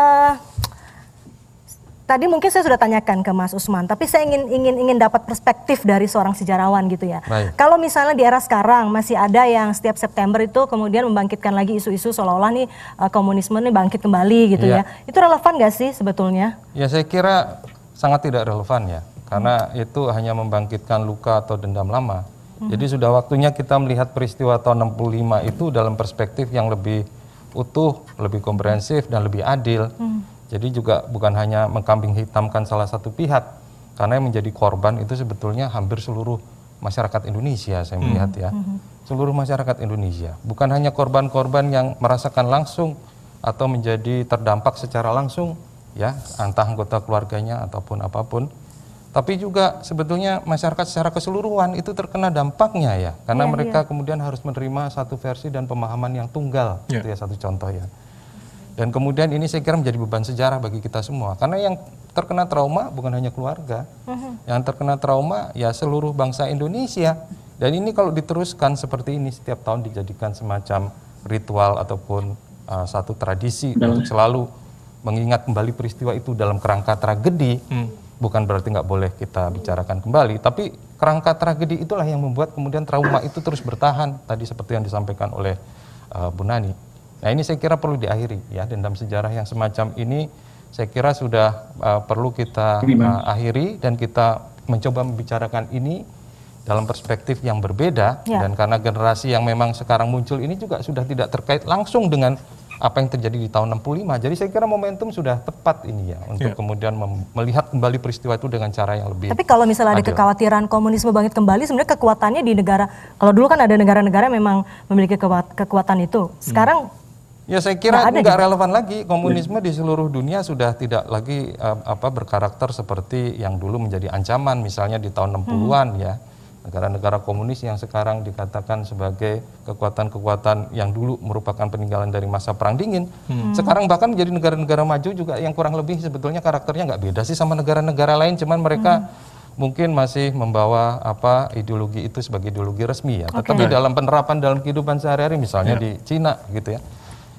S3: tadi mungkin saya sudah tanyakan ke Mas Usman, tapi saya ingin dapat perspektif dari seorang sejarawan gitu ya. Baik. Kalau misalnya di era sekarang masih ada yang setiap September itu kemudian membangkitkan lagi isu-isu seolah-olah nih komunisme nih bangkit kembali gitu ya. Itu relevan nggak sih sebetulnya?
S5: Ya saya kira sangat tidak relevan ya, karena itu hanya membangkitkan luka atau dendam lama. Jadi sudah waktunya kita melihat peristiwa tahun 65 itu dalam perspektif yang lebih utuh, lebih komprehensif dan lebih adil. Jadi juga bukan hanya mengkambing hitamkan salah satu pihak, karena yang menjadi korban itu sebetulnya hampir seluruh masyarakat Indonesia saya melihat ya. Seluruh masyarakat Indonesia, bukan hanya korban-korban yang merasakan langsung atau menjadi terdampak secara langsung ya, entah anggota keluarganya ataupun apapun. Tapi juga sebetulnya masyarakat secara keseluruhan itu terkena dampaknya ya, karena mereka kemudian harus menerima satu versi dan pemahaman yang tunggal, itu ya satu contoh ya. Dan kemudian ini saya kira menjadi beban sejarah bagi kita semua, karena yang terkena trauma bukan hanya keluarga, yang terkena trauma ya seluruh bangsa Indonesia. Dan ini kalau diteruskan seperti ini setiap tahun dijadikan semacam ritual ataupun satu tradisi untuk selalu mengingat kembali peristiwa itu dalam kerangka tragedi. Bukan berarti nggak boleh kita bicarakan kembali, tapi kerangka tragedi itulah yang membuat kemudian trauma itu terus bertahan, tadi seperti yang disampaikan oleh Bu Nani. Nah ini saya kira perlu diakhiri ya, dendam sejarah yang semacam ini saya kira sudah perlu kita akhiri dan kita mencoba membicarakan ini dalam perspektif yang berbeda dan karena generasi yang memang sekarang muncul ini juga sudah tidak terkait langsung dengan apa yang terjadi di tahun 65. Jadi saya kira momentum sudah tepat ini ya untuk kemudian melihat kembali peristiwa itu dengan cara yang lebih.
S3: Tapi kalau misalnya ada kekhawatiran komunisme bangkit kembali, sebenarnya kekuatannya di negara, kalau dulu kan ada negara-negara yang memang memiliki kekuatan itu. Sekarang
S5: ya saya kira nggak relevan lagi. Komunisme di seluruh dunia sudah tidak lagi berkarakter seperti yang dulu menjadi ancaman misalnya di tahun 60-an ya. Negara-negara komunis yang sekarang dikatakan sebagai kekuatan-kekuatan yang dulu merupakan peninggalan dari masa Perang Dingin. Sekarang bahkan menjadi negara-negara maju juga yang kurang lebih sebetulnya karakternya nggak beda sih sama negara-negara lain, cuman mereka mungkin masih membawa ideologi itu sebagai ideologi resmi ya. Tetapi dalam penerapan dalam kehidupan sehari-hari misalnya di Cina gitu ya.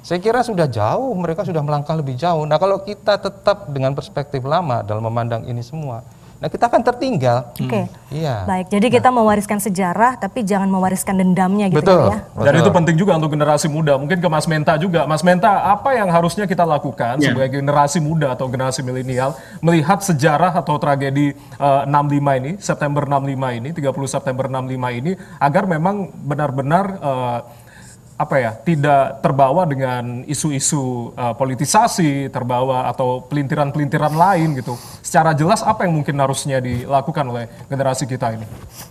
S5: Saya kira sudah jauh, mereka sudah melangkah lebih jauh. Nah kalau kita tetap dengan perspektif lama dalam memandang ini semua, nah kita akan tertinggal.
S3: Oke.
S5: Iya.
S3: Baik, jadi kita mewariskan sejarah tapi jangan mewariskan dendamnya gitu
S2: Betul.
S3: ya.
S2: Dan itu penting juga untuk generasi muda. Mungkin ke Mas Menta juga. Mas Menta, apa yang harusnya kita lakukan sebagai generasi muda atau generasi milenial melihat sejarah atau tragedi 65 ini, September 65 ini, 30 September 65 ini, agar memang benar-benar tidak terbawa dengan isu-isu politisasi, terbawa atau pelintiran-pelintiran lain gitu. Secara jelas apa yang mungkin harusnya dilakukan oleh generasi kita ini?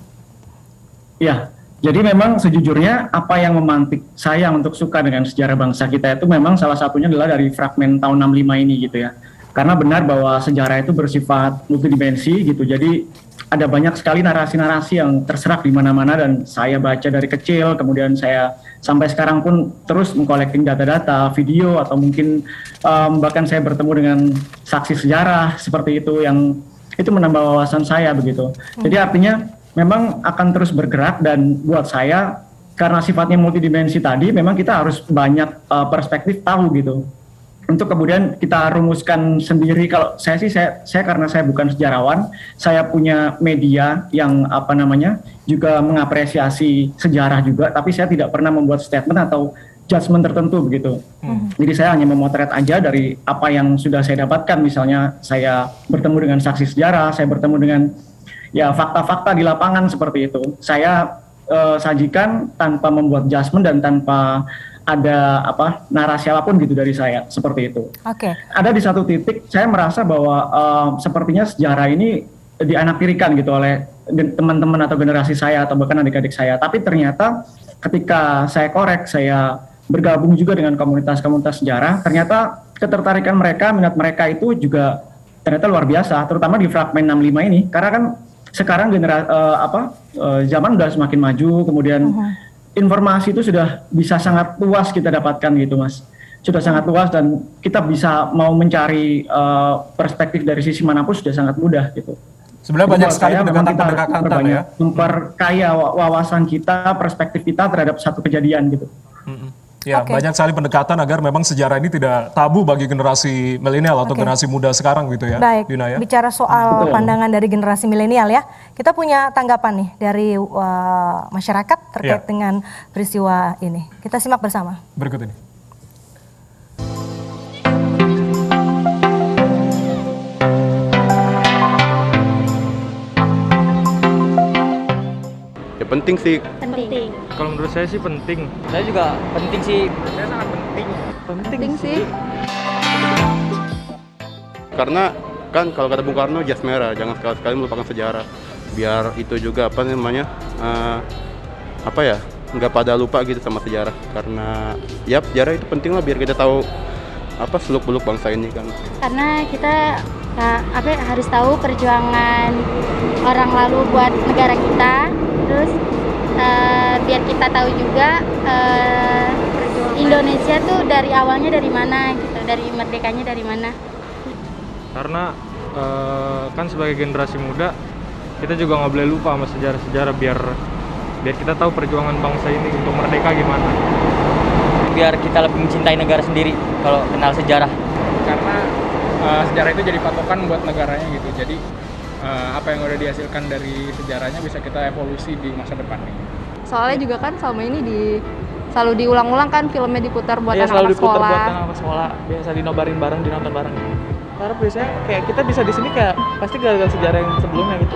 S18: Ya, jadi memang sejujurnya apa yang memantik saya untuk suka dengan sejarah bangsa kita itu memang salah satunya adalah dari fragmen tahun 65 ini gitu ya. Karena benar bahwa sejarah itu bersifat multidimensi gitu. Jadi ada banyak sekali narasi-narasi yang terserak di mana-mana dan saya baca dari kecil, kemudian saya sampai sekarang pun terus mengkolekting data-data, video atau mungkin bahkan saya bertemu dengan saksi sejarah seperti itu yang itu menambah wawasan saya begitu. Jadi artinya memang akan terus bergerak dan buat saya karena sifatnya multidimensi tadi memang kita harus banyak perspektif tahu gitu. Untuk kemudian kita rumuskan sendiri. Kalau saya sih saya karena saya bukan sejarawan, saya punya media yang juga mengapresiasi sejarah juga, tapi saya tidak pernah membuat statement atau judgement tertentu begitu. Jadi saya hanya memotret aja dari apa yang sudah saya dapatkan. Misalnya saya bertemu dengan saksi sejarah, saya bertemu dengan fakta-fakta di lapangan seperti itu. Saya sajikan tanpa membuat judgement dan tanpa ada narasi apapun gitu dari saya seperti itu.
S3: Oke.
S18: Ada di satu titik saya merasa bahwa sepertinya sejarah ini dianaktirikan gitu oleh teman-teman atau generasi saya atau bahkan adik-adik saya. Tapi ternyata ketika saya korek, saya bergabung juga dengan komunitas-komunitas sejarah, ternyata ketertarikan mereka, minat mereka itu juga ternyata luar biasa, terutama di fragmen 65 ini. Karena kan sekarang zaman udah semakin maju, kemudian informasi itu sudah bisa sangat luas kita dapatkan gitu Mas. Sudah sangat luas dan kita bisa mau mencari perspektif dari sisi manapun sudah sangat mudah gitu.
S2: Sebenarnya banyak sekali pendekatan-pendekatan ya.
S18: Memperkaya wawasan kita, perspektif kita terhadap satu kejadian gitu.
S2: Ya, banyak sekali pendekatan agar memang sejarah ini tidak tabu bagi generasi milenial atau generasi muda sekarang gitu ya.
S3: Baik,
S2: Dina, ya?
S3: bicara soal pandangan dari generasi milenial ya, kita punya tanggapan nih dari masyarakat terkait dengan peristiwa ini. Kita simak bersama.
S2: Berikut ini.
S19: Ya penting sih.
S20: Penting.
S21: Kalau menurut saya sih penting.
S20: Saya juga penting sih.
S21: Saya sangat penting.
S20: Penting sih.
S19: Karena kan kalau kata Bung Karno, jas merah, jangan sekali-sekali melupakan sejarah. Biar itu juga nggak pada lupa gitu sama sejarah. Karena sejarah itu penting lah biar kita tahu seluk-beluk bangsa ini kan.
S20: Karena kita harus tahu perjuangan orang lalu buat negara kita, terus biar kita tahu juga Indonesia tuh dari awalnya dari mana gitu, dari merdekanya dari mana.
S21: Karena kan sebagai generasi muda kita juga nggak boleh lupa sama sejarah-sejarah biar kita tahu perjuangan bangsa ini untuk merdeka gimana.
S20: Biar kita lebih mencintai negara sendiri kalau kenal sejarah.
S22: Karena sejarah itu jadi patokan buat negaranya gitu. Jadi apa yang udah dihasilkan dari sejarahnya bisa kita evolusi di masa depan nih.
S23: Soalnya juga kan selama ini selalu diulang-ulang kan filmnya diputar buat anak-anak
S22: selalu diputar
S23: sekolah.
S22: Buat anak-anak sekolah, biasa dinobarin bareng, dinonton bareng. Karena biasanya kayak kita bisa di sini kayak pasti gara-gara sejarah yang sebelumnya gitu.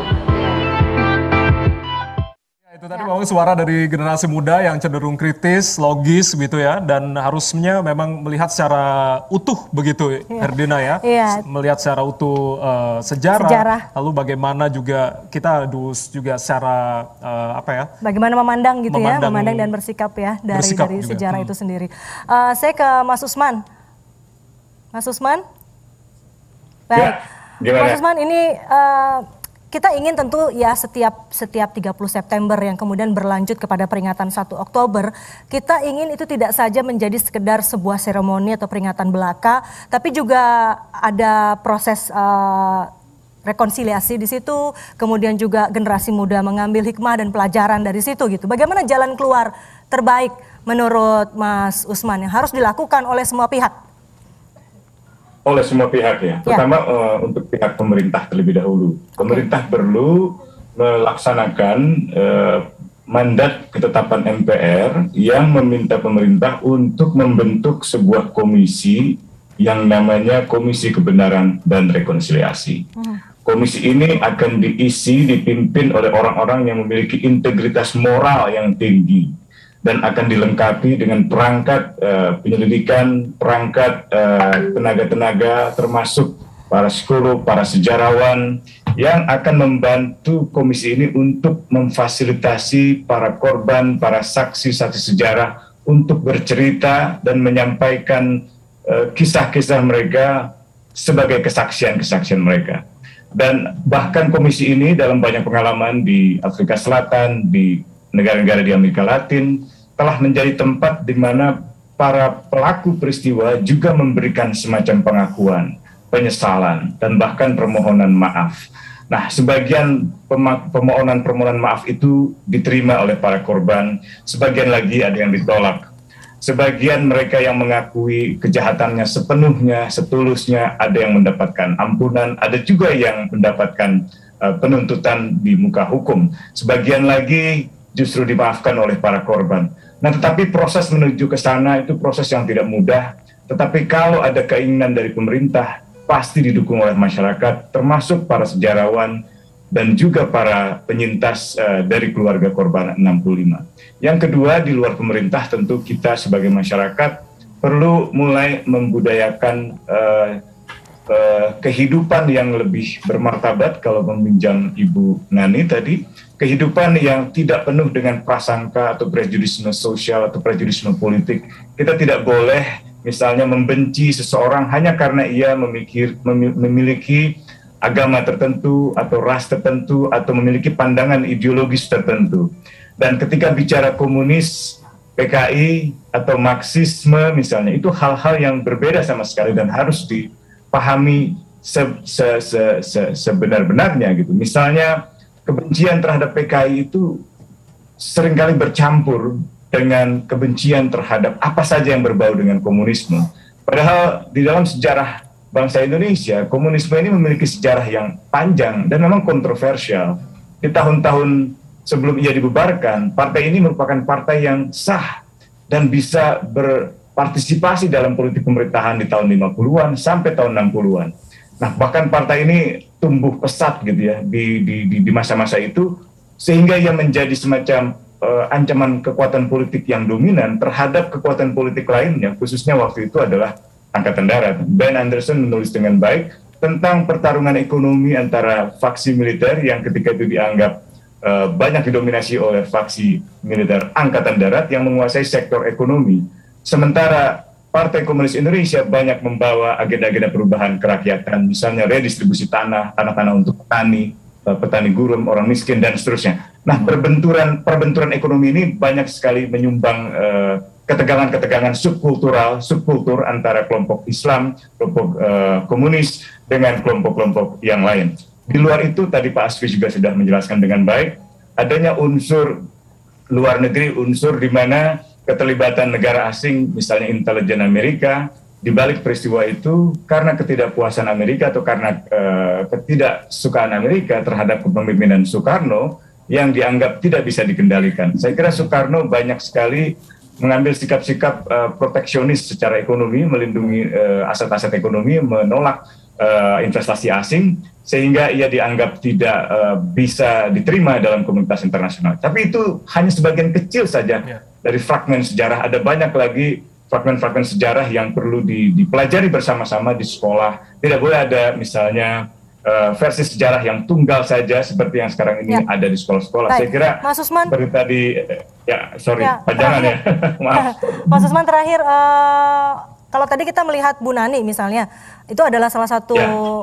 S2: Itu tadi memang suara dari generasi muda yang cenderung kritis, logis gitu ya, dan harusnya memang melihat secara utuh begitu, Herdina ya, melihat secara utuh sejarah, lalu bagaimana juga kita harus juga secara
S3: bagaimana memandang gitu memandang dan bersikap ya dari sejarah itu sendiri. Saya ke Mas Usman. Mas Usman, baik. Mas Usman ini kita ingin tentu ya setiap 30 September yang kemudian berlanjut kepada peringatan 1 Oktober, kita ingin itu tidak saja menjadi sekedar sebuah seremoni atau peringatan belaka, tapi juga ada proses rekonsiliasi di situ, kemudian juga generasi muda mengambil hikmah dan pelajaran dari situ gitu. Bagaimana jalan keluar terbaik menurut Mas Usman yang harus dilakukan oleh semua pihak?
S11: Oleh semua pihak ya, terutama untuk pihak pemerintah terlebih dahulu. Pemerintah perlu melaksanakan mandat ketetapan MPR yang meminta pemerintah untuk membentuk sebuah komisi yang namanya Komisi Kebenaran dan Rekonsiliasi. Komisi ini akan dipimpin oleh orang-orang yang memiliki integritas moral yang tinggi dan akan dilengkapi dengan perangkat penyelidikan, perangkat tenaga-tenaga termasuk para psikolog, para sejarawan yang akan membantu komisi ini untuk memfasilitasi para korban, para saksi-saksi sejarah untuk bercerita dan menyampaikan kisah-kisah mereka sebagai kesaksian-kesaksian mereka. Dan bahkan komisi ini dalam banyak pengalaman di Afrika Selatan, di negara-negara di Amerika Latin, telah menjadi tempat di mana para pelaku peristiwa juga memberikan semacam pengakuan, penyesalan, dan bahkan permohonan maaf. Nah, sebagian permohonan maaf itu diterima oleh para korban, sebagian lagi ada yang ditolak. Sebagian mereka yang mengakui kejahatannya sepenuhnya, setulusnya, ada yang mendapatkan ampunan, ada juga yang mendapatkan penuntutan di muka hukum. Sebagian lagi justru dimaafkan oleh para korban. Nah, tetapi proses menuju ke sana itu proses yang tidak mudah. Tetapi kalau ada keinginan dari pemerintah, pasti didukung oleh masyarakat, termasuk para sejarawan dan juga para penyintas dari keluarga korban 65. Yang kedua, di luar pemerintah tentu kita sebagai masyarakat perlu mulai membudayakan kehidupan yang lebih bermartabat, kalau meminjam Ibu Nani tadi, kehidupan yang tidak penuh dengan prasangka atau prejudisme sosial atau prejudisme politik. Kita tidak boleh misalnya membenci seseorang hanya karena ia memiliki agama tertentu atau ras tertentu atau memiliki pandangan ideologis tertentu. Dan ketika bicara komunis, PKI atau Marxisme misalnya, itu hal-hal yang berbeda sama sekali dan harus dipahami sebenar-benarnya gitu. Misalnya kebencian terhadap PKI itu seringkali bercampur dengan kebencian terhadap apa saja yang berbau dengan komunisme. Padahal di dalam sejarah bangsa Indonesia, komunisme ini memiliki sejarah yang panjang dan memang kontroversial. Di tahun-tahun sebelum ia dibubarkan, partai ini merupakan partai yang sah dan bisa berpartisipasi dalam politik pemerintahan di tahun 50-an sampai tahun 60-an. Nah, bahkan partai ini tumbuh pesat gitu ya di masa-masa itu, sehingga ia menjadi semacam ancaman kekuatan politik yang dominan terhadap kekuatan politik lainnya, khususnya waktu itu adalah Angkatan Darat. Ben Anderson menulis dengan baik tentang pertarungan ekonomi antara faksi militer yang ketika itu dianggap banyak didominasi oleh faksi militer Angkatan Darat yang menguasai sektor ekonomi. Sementara Partai Komunis Indonesia banyak membawa agenda-agenda perubahan kerakyatan, misalnya redistribusi tanah-tanah untuk petani gurun, orang miskin, dan seterusnya. Nah, perbenturan ekonomi ini banyak sekali menyumbang ketegangan-ketegangan subkultur antara kelompok Islam, kelompok komunis, dengan kelompok-kelompok yang lain. Di luar itu, tadi Pak Asfi juga sudah menjelaskan dengan baik, adanya unsur luar negeri, unsur di mana keterlibatan negara asing, misalnya intelijen Amerika, di balik peristiwa itu karena ketidakpuasan Amerika atau karena ketidaksukaan Amerika terhadap kepemimpinan Soekarno yang dianggap tidak bisa dikendalikan. Saya kira Soekarno banyak sekali mengambil sikap-sikap proteksionis secara ekonomi, melindungi aset-aset ekonomi, menolak investasi asing, sehingga ia dianggap tidak bisa diterima dalam komunitas internasional. Tapi itu hanya sebagian kecil saja dari fragmen sejarah. Ada banyak lagi fragmen-fragmen sejarah yang perlu dipelajari bersama-sama di sekolah. Tidak boleh ada misalnya versi sejarah yang tunggal saja seperti yang sekarang ini ada di sekolah-sekolah. Saya kira
S3: Mas Usman,
S11: seperti tadi, panjangan ya. Maaf.
S3: Mas Usman, terakhir, kalau tadi kita melihat Bu Nani misalnya, itu adalah salah satu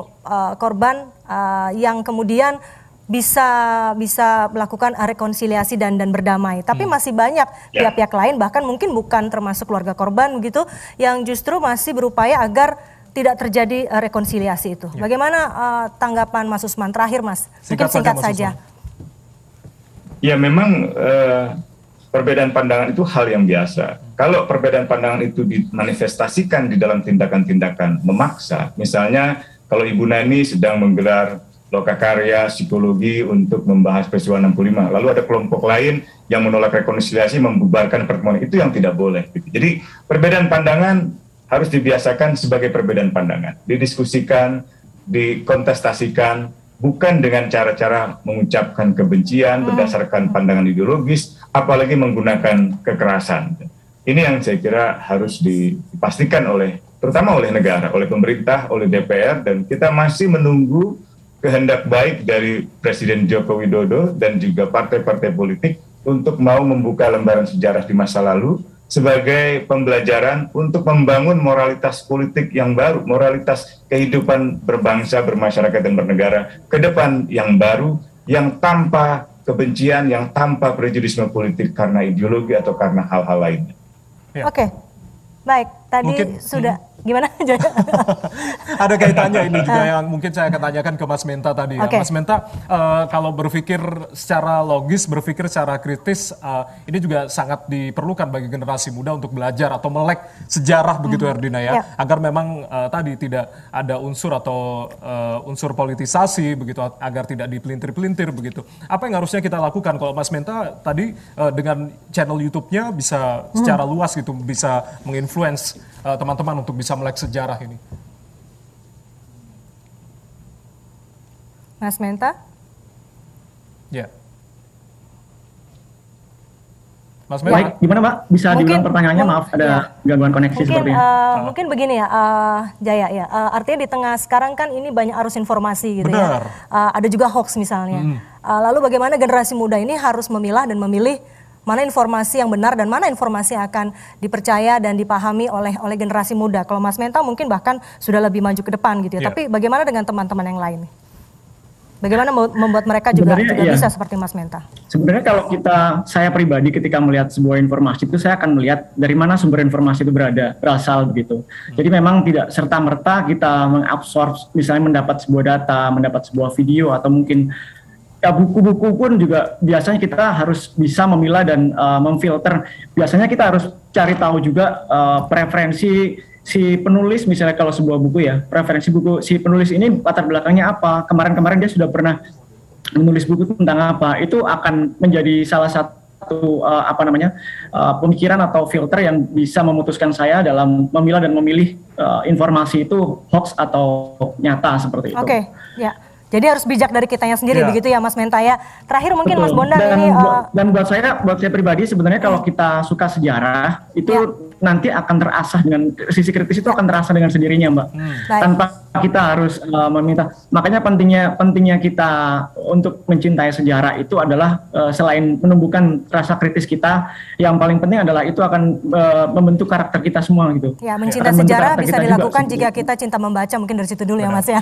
S3: korban yang kemudian bisa melakukan rekonsiliasi dan berdamai. Tapi masih banyak pihak-pihak lain, bahkan mungkin bukan termasuk keluarga korban begitu, yang justru masih berupaya agar tidak terjadi rekonsiliasi itu. Bagaimana tanggapan Mas Usman? Terakhir Mas, mungkin singkat saja.
S11: Ya memang perbedaan pandangan itu hal yang biasa. Kalau perbedaan pandangan itu dimanifestasikan di dalam tindakan-tindakan memaksa, misalnya kalau Ibu Nani sedang menggelar lokakarya psikologi untuk membahas peristiwa 65, lalu ada kelompok lain yang menolak rekonsiliasi, membubarkan pertemuan, itu yang tidak boleh. Jadi perbedaan pandangan harus dibiasakan sebagai perbedaan pandangan, didiskusikan, dikontestasikan, bukan dengan cara-cara mengucapkan kebencian berdasarkan pandangan ideologis, apalagi menggunakan kekerasan. Ini yang saya kira harus dipastikan terutama oleh negara, oleh pemerintah, oleh DPR, dan kita masih menunggu kehendak baik dari Presiden Joko Widodo dan juga partai-partai politik untuk mau membuka lembaran sejarah di masa lalu sebagai pembelajaran untuk membangun moralitas politik yang baru, moralitas kehidupan berbangsa, bermasyarakat, dan bernegara ke depan yang baru, yang tanpa kebencian, yang tanpa prejudisme politik karena ideologi atau karena hal-hal lainnya.
S2: Ya.
S3: Oke, baik. Tadi
S2: Mungkin,
S3: sudah gimana?
S2: Ada kaitannya ini juga yang mungkin saya akan tanyakan ke Mas Menta tadi ya.
S3: Oke.
S2: Mas Menta, kalau berpikir secara logis, berpikir secara kritis, ini juga sangat diperlukan bagi generasi muda untuk belajar atau melek sejarah begitu Erdina ya, agar memang tadi tidak ada unsur atau unsur politisasi begitu, agar tidak dipelintir-pelintir begitu. Apa yang harusnya kita lakukan kalau Mas Menta tadi dengan channel YouTube-nya bisa secara luas gitu, bisa menginfluence teman-teman untuk bisa melek sejarah ini?
S3: Mas Menta?
S2: Ya. Mas Menta?
S18: Baik, gimana Mbak? Bisa diulang pertanyaannya? Maaf, ada gangguan koneksi sepertinya.
S3: Mungkin begini ya, Jaya ya. Artinya di tengah sekarang kan ini banyak arus informasi gitu.
S2: Benar.
S3: Ya. Ada juga hoax misalnya. Lalu bagaimana generasi muda ini harus memilah dan memilih mana informasi yang benar dan mana informasi yang akan dipercaya dan dipahami oleh generasi muda. Kalau Mas Menta mungkin bahkan sudah lebih maju ke depan gitu ya. Tapi bagaimana dengan teman-teman yang lain? Bagaimana membuat mereka juga bisa seperti Mas Menta?
S18: Sebenarnya kalau saya pribadi ketika melihat sebuah informasi itu, saya akan melihat dari mana sumber informasi itu berasal begitu. Jadi memang tidak serta-merta kita mengabsorb, misalnya mendapat sebuah data, mendapat sebuah video, atau mungkin buku-buku pun juga biasanya kita harus bisa memilah dan memfilter. Biasanya kita harus cari tahu juga preferensi si penulis, misalnya kalau sebuah buku ya, preferensi buku si penulis ini latar belakangnya apa, kemarin dia sudah pernah menulis buku tentang apa, itu akan menjadi salah satu pemikiran atau filter yang bisa memutuskan saya dalam memilah dan memilih informasi itu hoax atau nyata seperti itu.
S3: Oke, ya. Jadi harus bijak dari kitanya sendiri begitu ya Mas Menta ya. Terakhir mungkin Mas Bondan ini
S18: dan buat saya pribadi sebenarnya kalau kita suka sejarah itu nanti akan terasah dengan sisi kritis, itu akan terasah dengan sendirinya Mbak. Tanpa kita harus meminta. Makanya pentingnya kita untuk mencintai sejarah itu adalah selain menumbuhkan rasa kritis kita, yang paling penting adalah itu akan membentuk karakter kita semua gitu.
S3: Ya, mencintai sejarah bisa dilakukan jika kita cinta membaca, mungkin dari situ dulu ya Mas ya.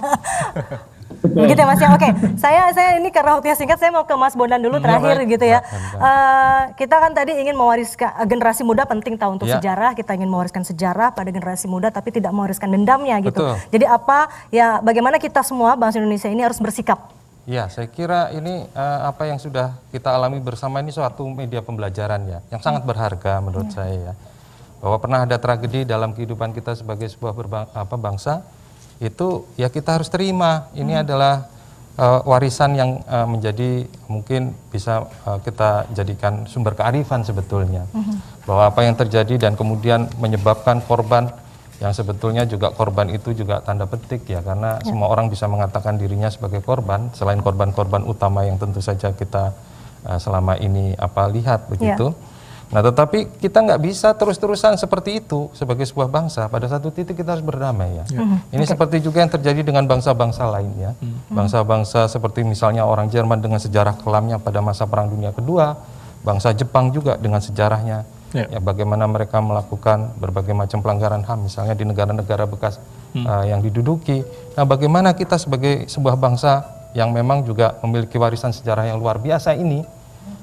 S3: Begitu ya Mas ya. Oke, saya ini karena waktunya singkat, saya mau ke Mas Bondan dulu terakhir gitu ya. Kita kan tadi ingin mewariskan generasi muda penting tahu untuk sejarah, kita ingin mewariskan sejarah pada generasi muda tapi tidak mewariskan dendamnya gitu. Jadi bagaimana kita semua bangsa Indonesia ini harus bersikap?
S5: Ya, saya kira ini apa yang sudah kita alami bersama ini suatu media pembelajaran ya, yang sangat berharga menurut saya ya. Bahwa pernah ada tragedi dalam kehidupan kita sebagai sebuah bangsa, itu ya kita harus terima. Ini adalah warisan yang menjadi mungkin bisa kita jadikan sumber kearifan sebetulnya. Bahwa apa yang terjadi dan kemudian menyebabkan korban yang sebetulnya juga korban itu juga tanda petik ya, karena semua orang bisa mengatakan dirinya sebagai korban selain korban-korban utama yang tentu saja kita selama ini lihat begitu. Nah, tetapi kita nggak bisa terus-terusan seperti itu sebagai sebuah bangsa. Pada satu titik kita harus berdamai ya. Ini seperti juga yang terjadi dengan bangsa-bangsa lainnya. Bangsa-bangsa seperti misalnya orang Jerman dengan sejarah kelamnya pada masa Perang Dunia Kedua, bangsa Jepang juga dengan sejarahnya. Ya, bagaimana mereka melakukan berbagai macam pelanggaran HAM misalnya di negara-negara bekas yang diduduki. Nah, bagaimana kita sebagai sebuah bangsa yang memang juga memiliki warisan sejarah yang luar biasa ini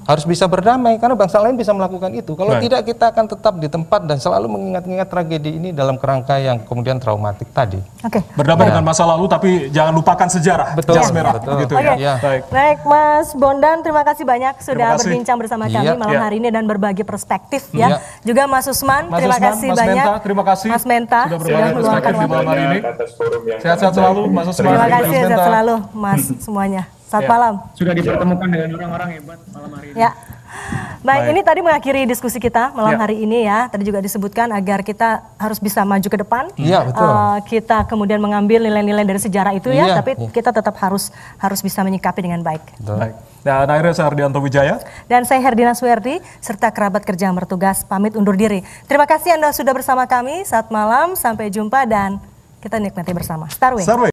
S5: harus bisa berdamai karena bangsa lain bisa melakukan itu. Kalau tidak kita akan tetap di tempat dan selalu mengingat-ingat tragedi ini dalam kerangka yang kemudian traumatik tadi.
S2: Berdamai dengan masa lalu tapi jangan lupakan sejarah.
S5: Betul.
S2: Jas merah. Gitu ya.
S3: Baik Mas Bondan, terima kasih banyak sudah berbincang bersama kami malam hari ini dan berbagi perspektif ya. Juga Mas Usman, terima kasih banyak.
S2: Terima kasih
S3: Mas Menta
S2: sudah meluangkan waktu
S3: malam
S2: hari ini. Sehat-sehat selalu Mas Usman.
S3: Terima kasih sehat selalu Mas semuanya. Selamat malam.
S18: Sudah dipertemukan dengan orang-orang hebat malam hari ini.
S3: Ya. Baik, ini tadi mengakhiri diskusi kita malam hari ini ya. Tadi juga disebutkan agar kita harus bisa maju ke depan.
S5: Iya, betul.
S3: Kita kemudian mengambil nilai-nilai dari sejarah itu ya, tapi kita tetap harus bisa menyikapi dengan baik.
S2: Baik. Dan akhirnya saya Ardianto Wijaya.
S3: Dan saya Herdina Suwerdi, serta kerabat kerja yang bertugas pamit undur diri. Terima kasih Anda sudah bersama kami saat malam. Sampai jumpa dan kita nikmati bersama. Starway.